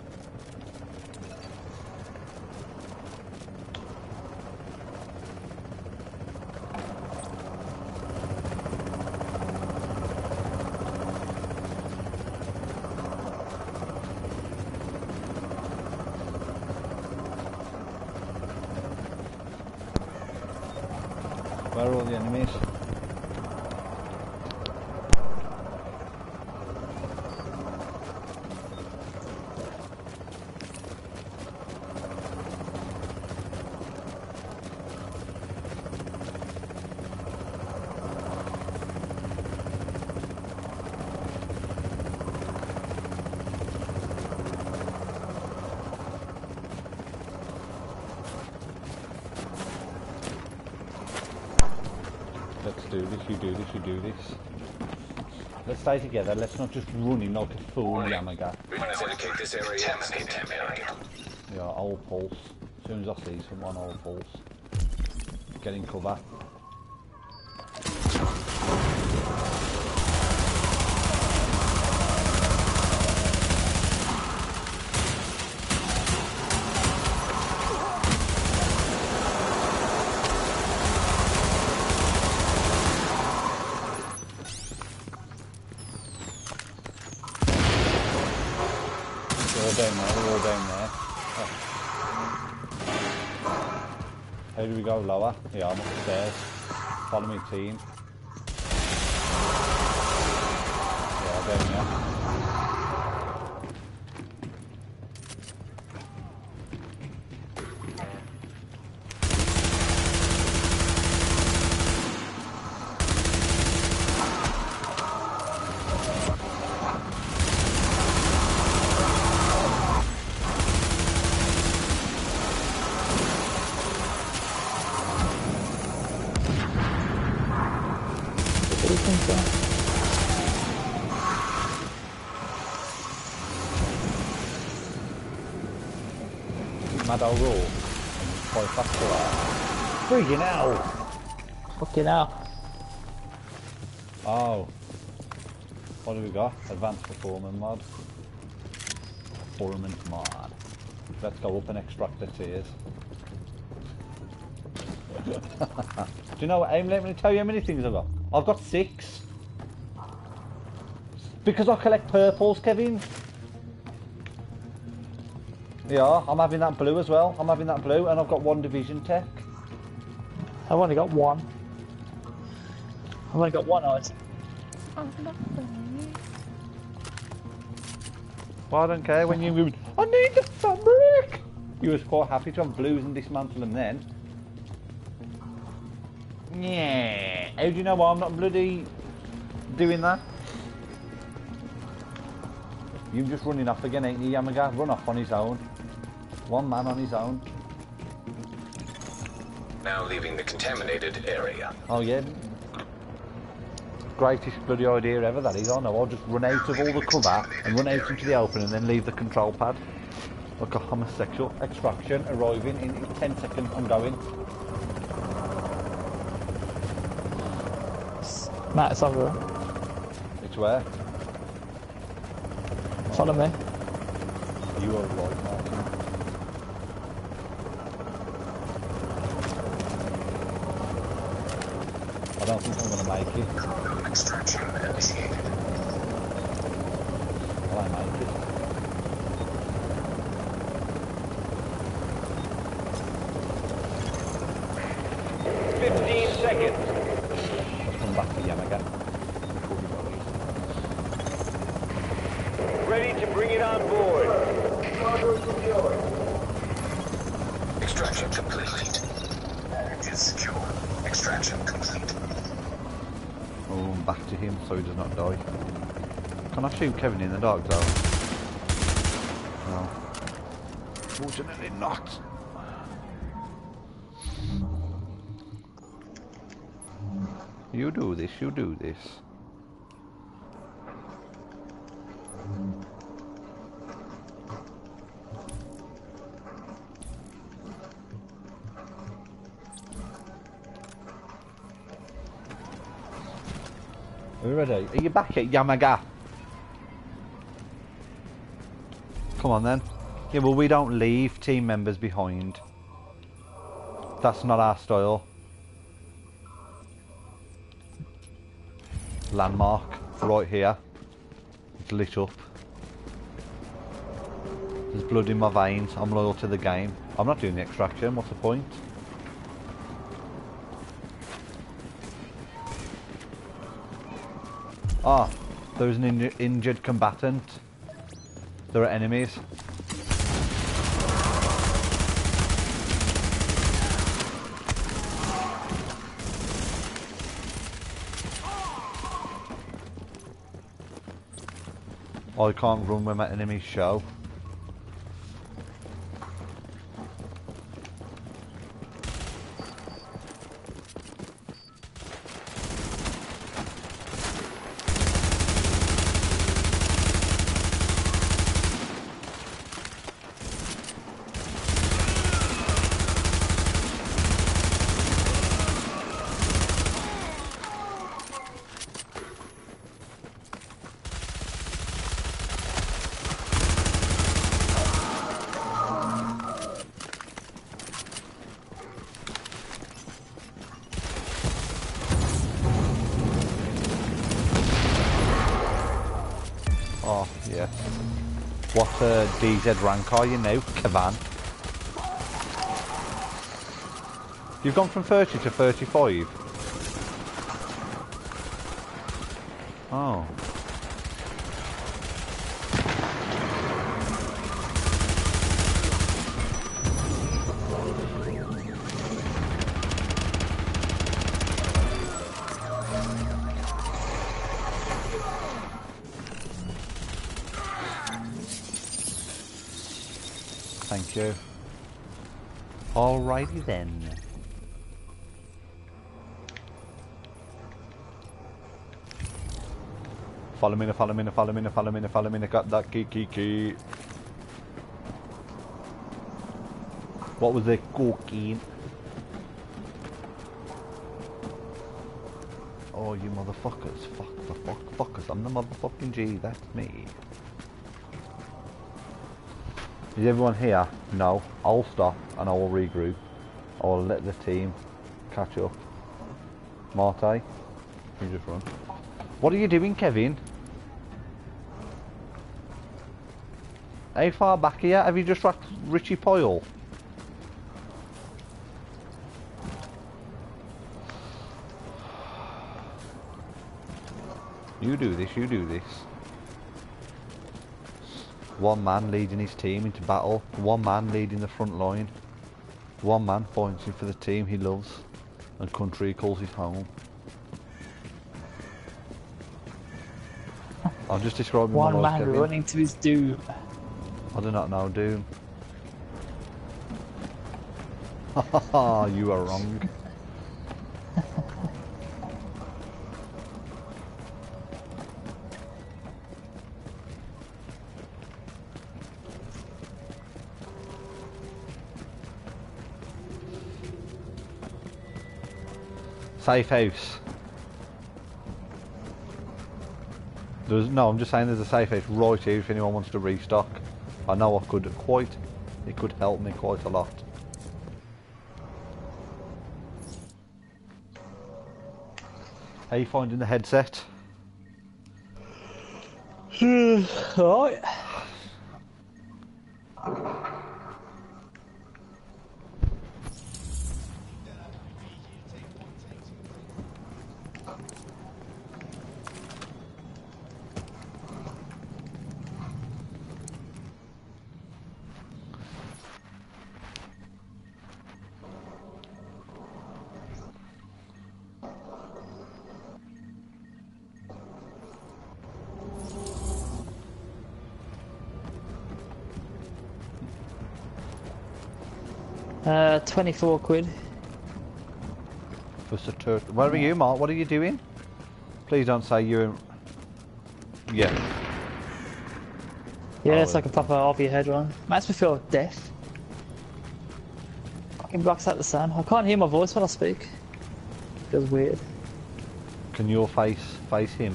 Where are all the enemies? Let's do this, you do this, you do this. Let's stay together, let's not just run in like a fool, Yamaga. We want to indicate this area as a contaminated area. Yeah, I'll pulse. As soon as I see someone, I'll pulse. Get in cover. We're all down there. Oh. How do we go lower? Yeah, I'm upstairs. Follow me, team. Yeah, down there. Mad old rule. Quite fast. Freaking hell! Fucking hell. Oh. What do we got? Advanced performance mod. Performance mod. Let's go up and extract the tears. Do you know what? Let me tell you how many things I've got. I've got 6. Because I collect purples, Kevin. Yeah, I'm having that blue as well. I'm having that blue, and I've got 1 division tech. I've only got 1. I've only got 1 item. Well, I don't care when you moved. I need the fabric! You was quite happy to have blues and dismantle them then. Yeah. How do you know why I'm not bloody doing that? You're just running off again, ain't you, Yamaga? Run off on his own. One man on his own. Now leaving the contaminated area. Oh yeah. Greatest bloody idea ever that is. I know, I'll just run out of all the cover and run out into the open and then leave the control pad. Like a homosexual. Extraction arriving in 10 seconds. I'm going. Matt, it's over. It's where? Follow me. You are right, Martin. I don't think I'm going to make it. Extraction initiated. Will I make it? Seconds. Let's come back to Yamaga. Ready to bring it on board. Extraction complete. Is secure. Extraction complete. Oh, I'm back to him so he does not die. Can I shoot Kevin in the dark zone? No. Fortunately not. You do this, you do this. Are we ready? Are you back at Yamaga? Come on then. Yeah, well we don't leave team members behind. That's not our style. Landmark right here. It's lit up. There's blood in my veins. I'm loyal to the game. I'm not doing the extraction. What's the point? Ah, there's an injured combatant. There are enemies. I can't run when my enemies show. Oh, yes. What DZ rank are you now, Kavan? You've gone from 30 to 35? Oh. Thank you. Alrighty then. Follow me, follow me, follow me, follow me, follow me, got that key. What was it? Cookie. Oh, you motherfuckers. Fuckers. I'm the motherfucking G, that's me. Is everyone here? No. I'll stop and I will regroup. I will let the team catch up. Marte, you just run. What are you doing, Kevin? How far back here? Have you just wrapped Richie Poyle? You do this. One man leading his team into battle. One man leading the front line. One man fighting for the team he loves and country he calls his home. I'm just describing one my life, man Kevin. running to his doom. I do not know, Doom. Haha, you are wrong. Safe house. No, I'm just saying there's a safe house right here if anyone wants to restock. I know it could help me quite a lot. How are you finding the headset? Alright. £24. Where are you, Mark? What are you doing? Please don't say you're in... Yeah. Yeah, it's like a proper off your head one. Makes me feel deaf. Fucking blocks out the sound. I can't hear my voice when I speak. Feels weird. Can your face him?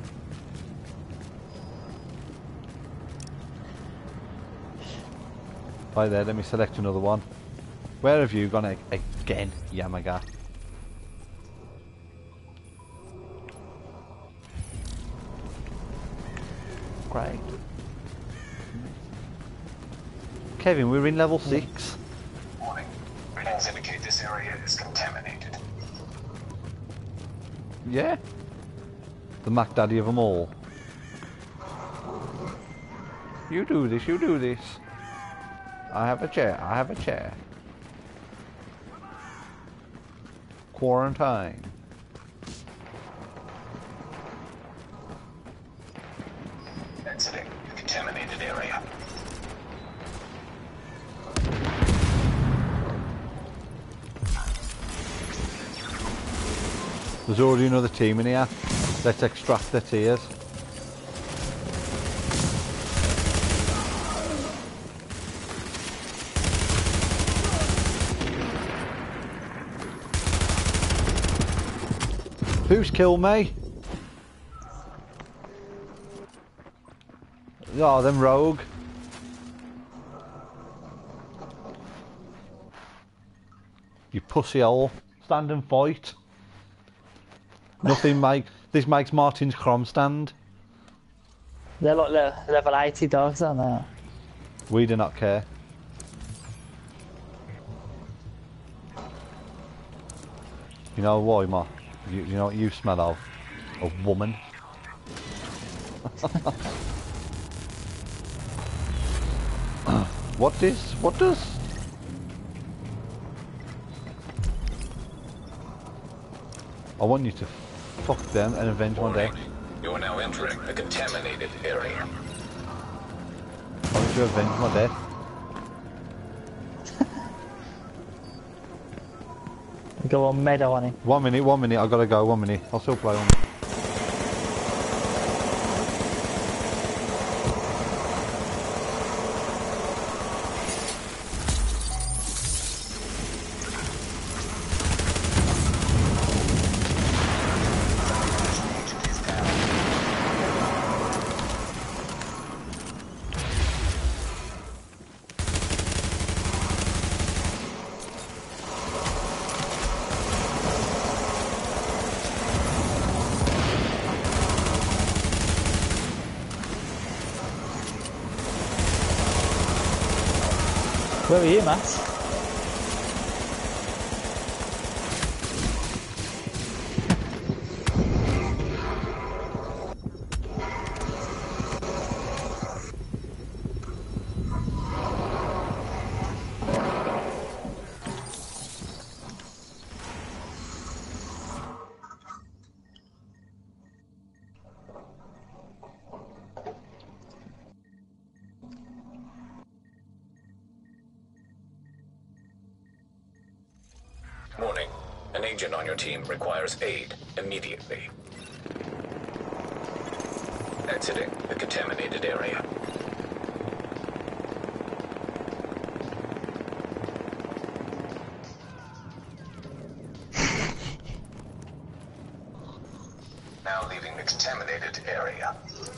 Right there, let me select another one. Where have you gone again, Yamaga? Great. Kevin, we're in level 6. Warning. Readings indicate this area is contaminated. Yeah? The Mac Daddy of them all. You do this. I have a chair. Quarantine. Exiting the contaminated area. There's already another team in here. Let's extract their tears. Who's killed me? Oh, them rogue. You pussy hole. Stand and fight. This makes Martin's Crom stand. They're like level 80 dogs, aren't they? We do not care. You know why, Ma? You know what you smell of? A woman. What this? What does? I want you to fuck them and avenge my death. You are now entering a contaminated area. I want you to avenge my death. Go on meadow on him. 1 minute, I gotta go, 1 minute. I'll still play on. Where are you, Matt? Warning. An agent on your team requires aid immediately. Exiting the contaminated area. Now leaving the contaminated area.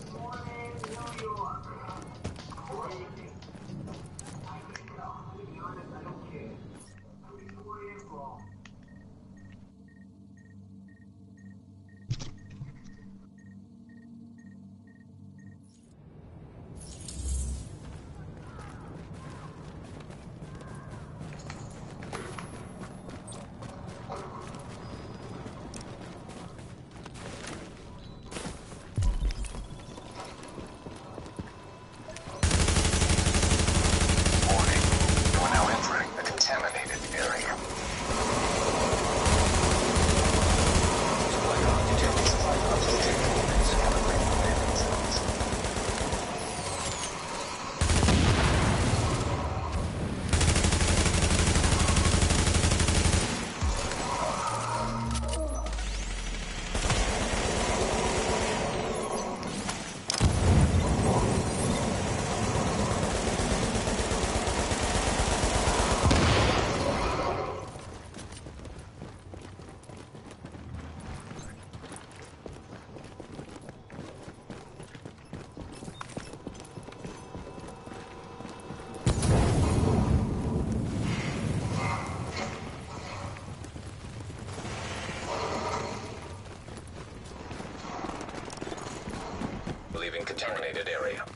Leaving contaminated area.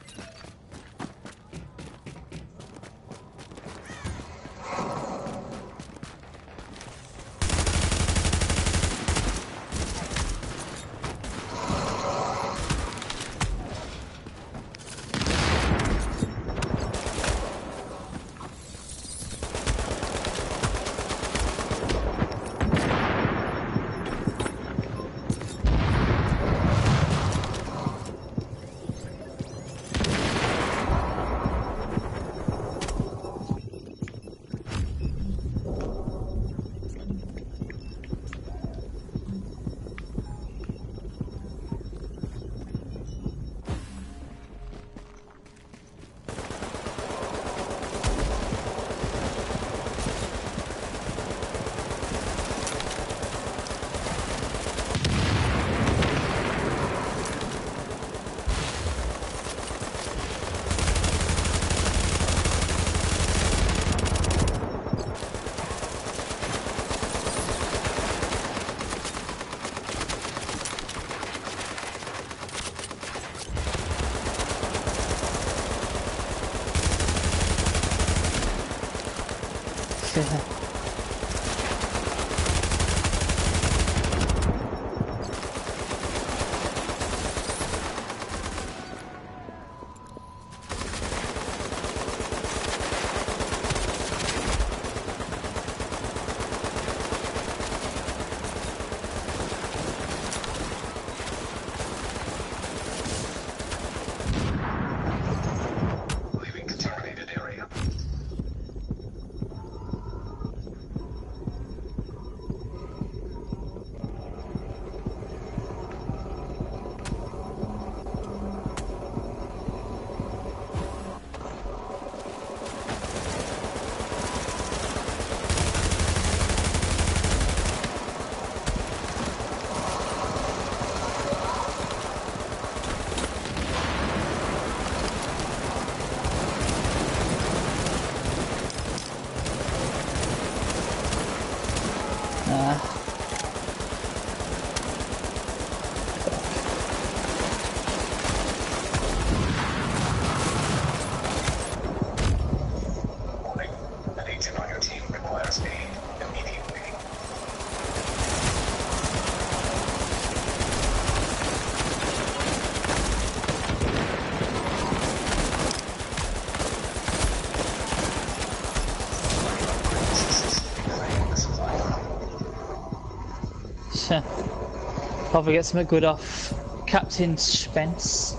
Leaving contaminated area. Warning. An agent on your team requires aid immediately. Probably get something good off Captain Spence.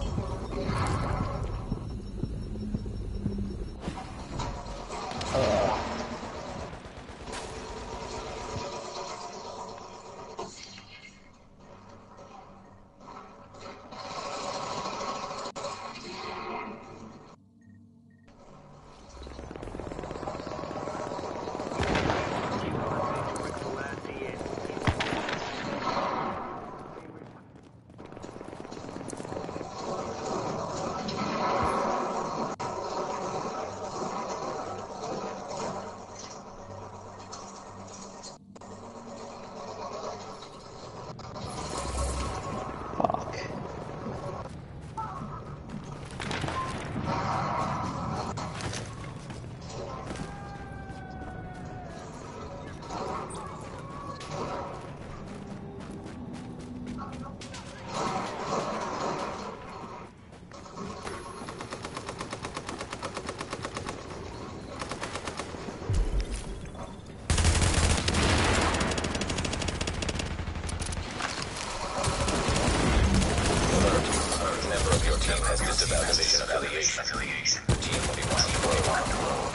Member of your team has disavowed division affiliation. Team 21 rogue.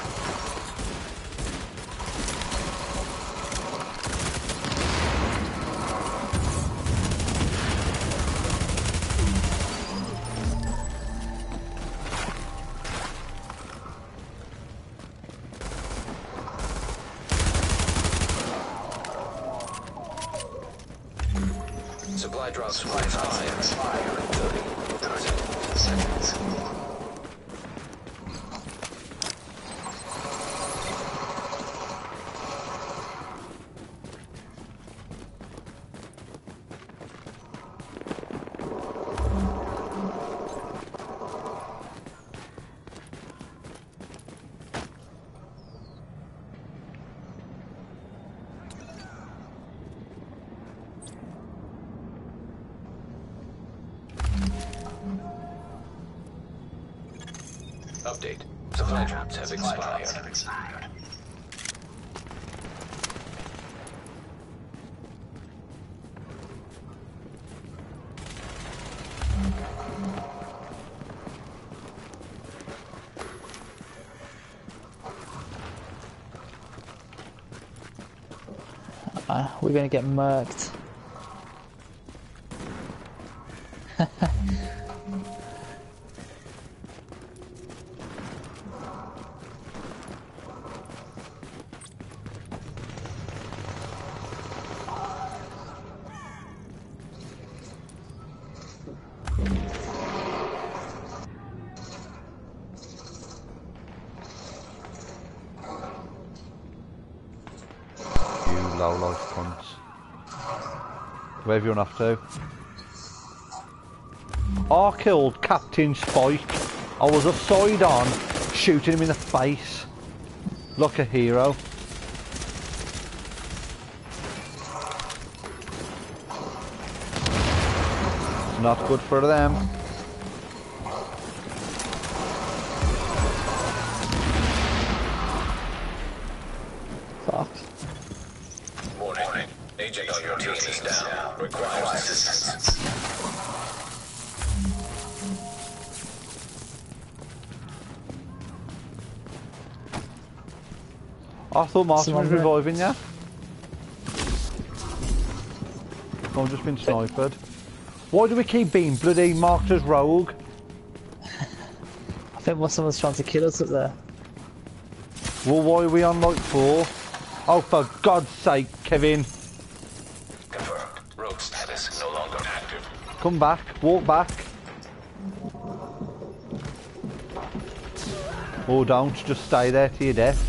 Supply drops will expire in 30 seconds. Update. Supply drops have expired. We're gonna get murked. You low-life cunts. Wherever you run off to. I killed Captain Spike. I was a side on, shooting him in the face. Like a hero. It's not good for them. Fuck. Warning. Agent on your team is down. Requires assistance. I thought Martin was Someone there. reviving you. I've just been sniped. Why do we keep being bloody marked as rogue? I think someone's trying to kill us up there. Well, why are we on like 4? Oh, for God's sake, Kevin. Confirmed. Rogue status no longer active. Come back, walk back. Or don't, just stay there to your death.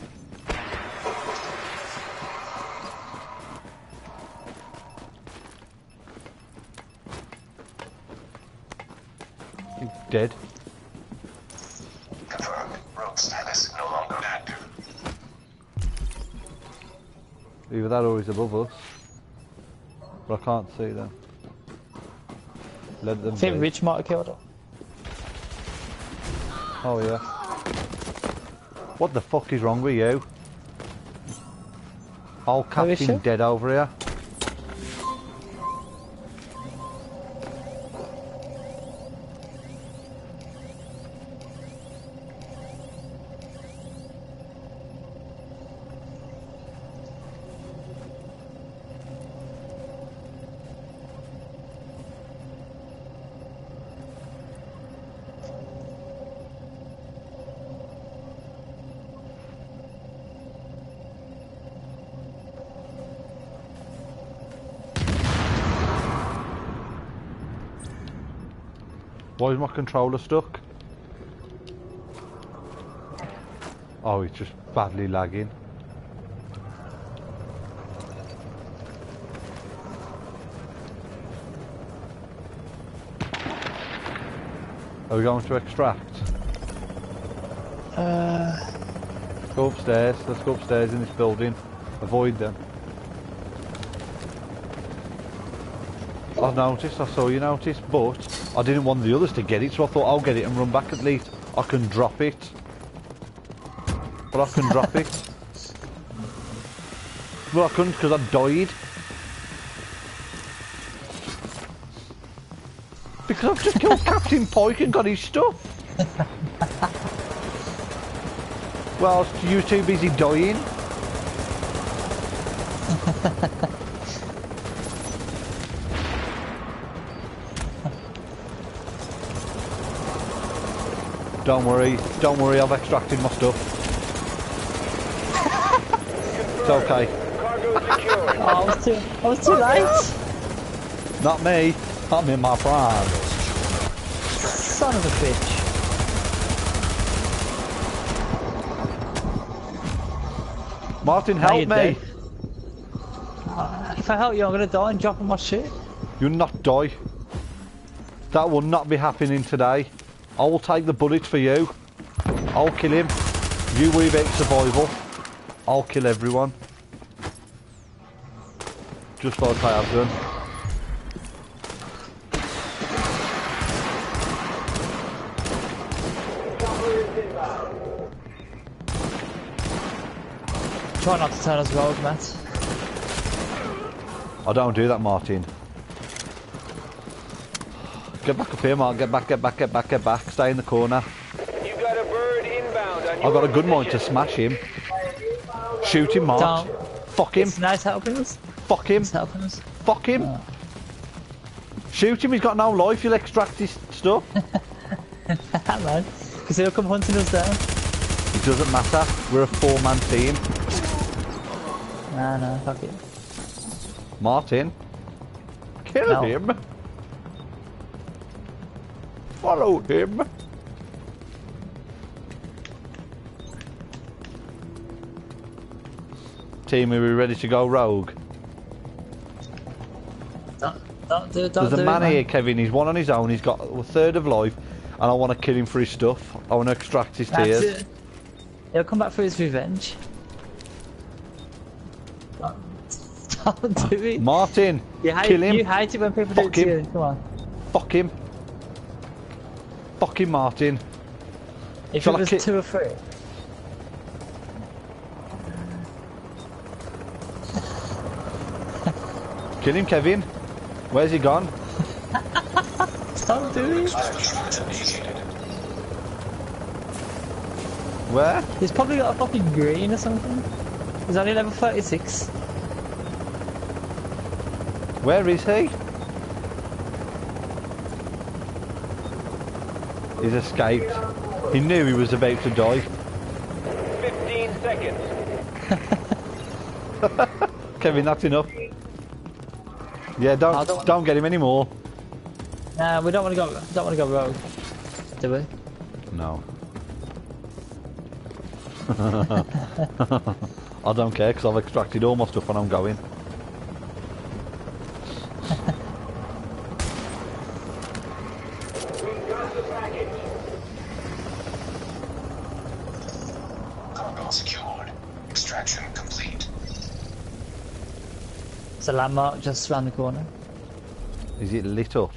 You're dead. Confirmed. Rogue status no longer active. Either that or he's above us. But I can't see them. Let them I think be. Rich might have killed her. Oh yeah. What the fuck is wrong with you? Old Where is Captain she? dead over here. Why is my controller stuck? Oh, it's just badly lagging. Are we going to extract? Go upstairs. Let's go upstairs in this building. Avoid them. I noticed, I saw you notice, but I didn't want the others to get it, so I thought I'll get it and run back at least. I can drop it. But I can drop it. Well, I couldn't because I died. Because I've just killed Captain Pike and got his stuff. Well, you too busy dying. Don't worry, I've extracted my stuff. It's okay. Cargo secured. Oh, I was too late. Not me. I'm in my prime. Son of a bitch. Martin, Now help you're me. dead. If I help you, I'm gonna die and drop on my shit. You'll not die. That will not be happening today. I will take the bullet for you. I'll kill him. You worry about survival. I'll kill everyone. Just like I have done. Try not to turn us rogue, Matt. I don't do that, Martin. Get back up here, Mark. Get back. Stay in the corner. You got a bird inbound on I've got a good mind to smash him. Shoot him, Mark. Don't. Fuck him. It's nice helping us. Fuck him. It's helping us. Fuck him. Oh. Shoot him, he's got no life. You'll extract his stuff. Man, because he'll come hunting us down. It doesn't matter. We're a 4-man team. No, fuck it. Martin. Kill No. him. Follow him. Team, are we ready to go rogue? Don't do There's a it, man here, Kevin. He's one on his own. He's got a third of life, and I want to kill him for his stuff. I want to extract his That's tears. it. He'll come back for his revenge. Don't do it. Martin, You hate, kill him. You hate it when people do Fuck it to him. you. Come on. Fuck him. Fuck him, Martin. If Shall it I was ki- 2 or 3. Kill him, Kevin. Where's he gone? Stop doing it. Where? He's probably got a fucking green or something. He's only level 36. Where is he? He's escaped. He knew he was about to die. 15 seconds. Kevin, that's enough. Yeah, don't get him anymore. Nah, we don't want to go rogue. Do we? No. I don't care because I've extracted all my stuff and I'm going. Cargo secured. Extraction complete. It's a landmark just around the corner. Is it lit up?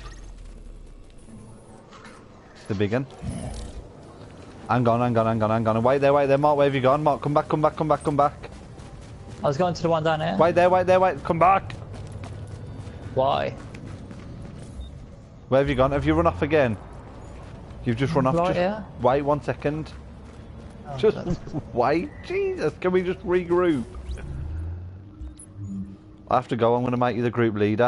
It's the big one. Yeah. Hang on. Wait there, Mark, where have you gone? Mark, come back. I was going to the one down here. Wait there, come back. Why? Where have you gone? Have you run off again? You've just run off. Right Just here. wait 1 second. Oh, Just God. wait. Jesus, can we just regroup? I have to go. I'm going to make you the group leader.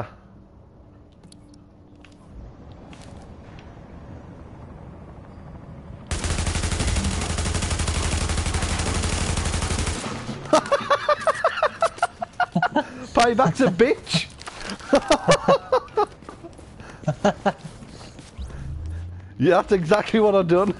Payback's a bitch. Yeah, that's exactly what I've done.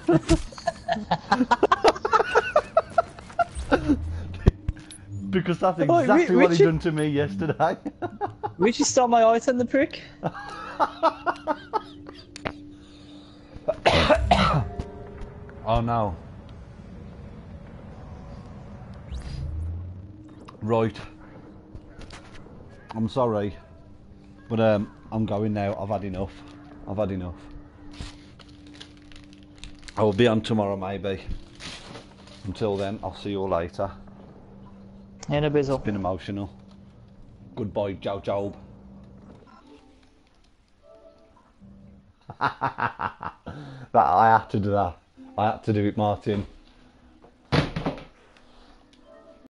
Because that's exactly what he done to me yesterday. Richie stole my item, the prick. Oh no. Right. I'm sorry. But I'm going now. I've had enough. I will be on tomorrow maybe. Until then, I'll see you all later. In a bizzle. It's been emotional. Goodbye, Job. I had to do that. I had to do it, Martin.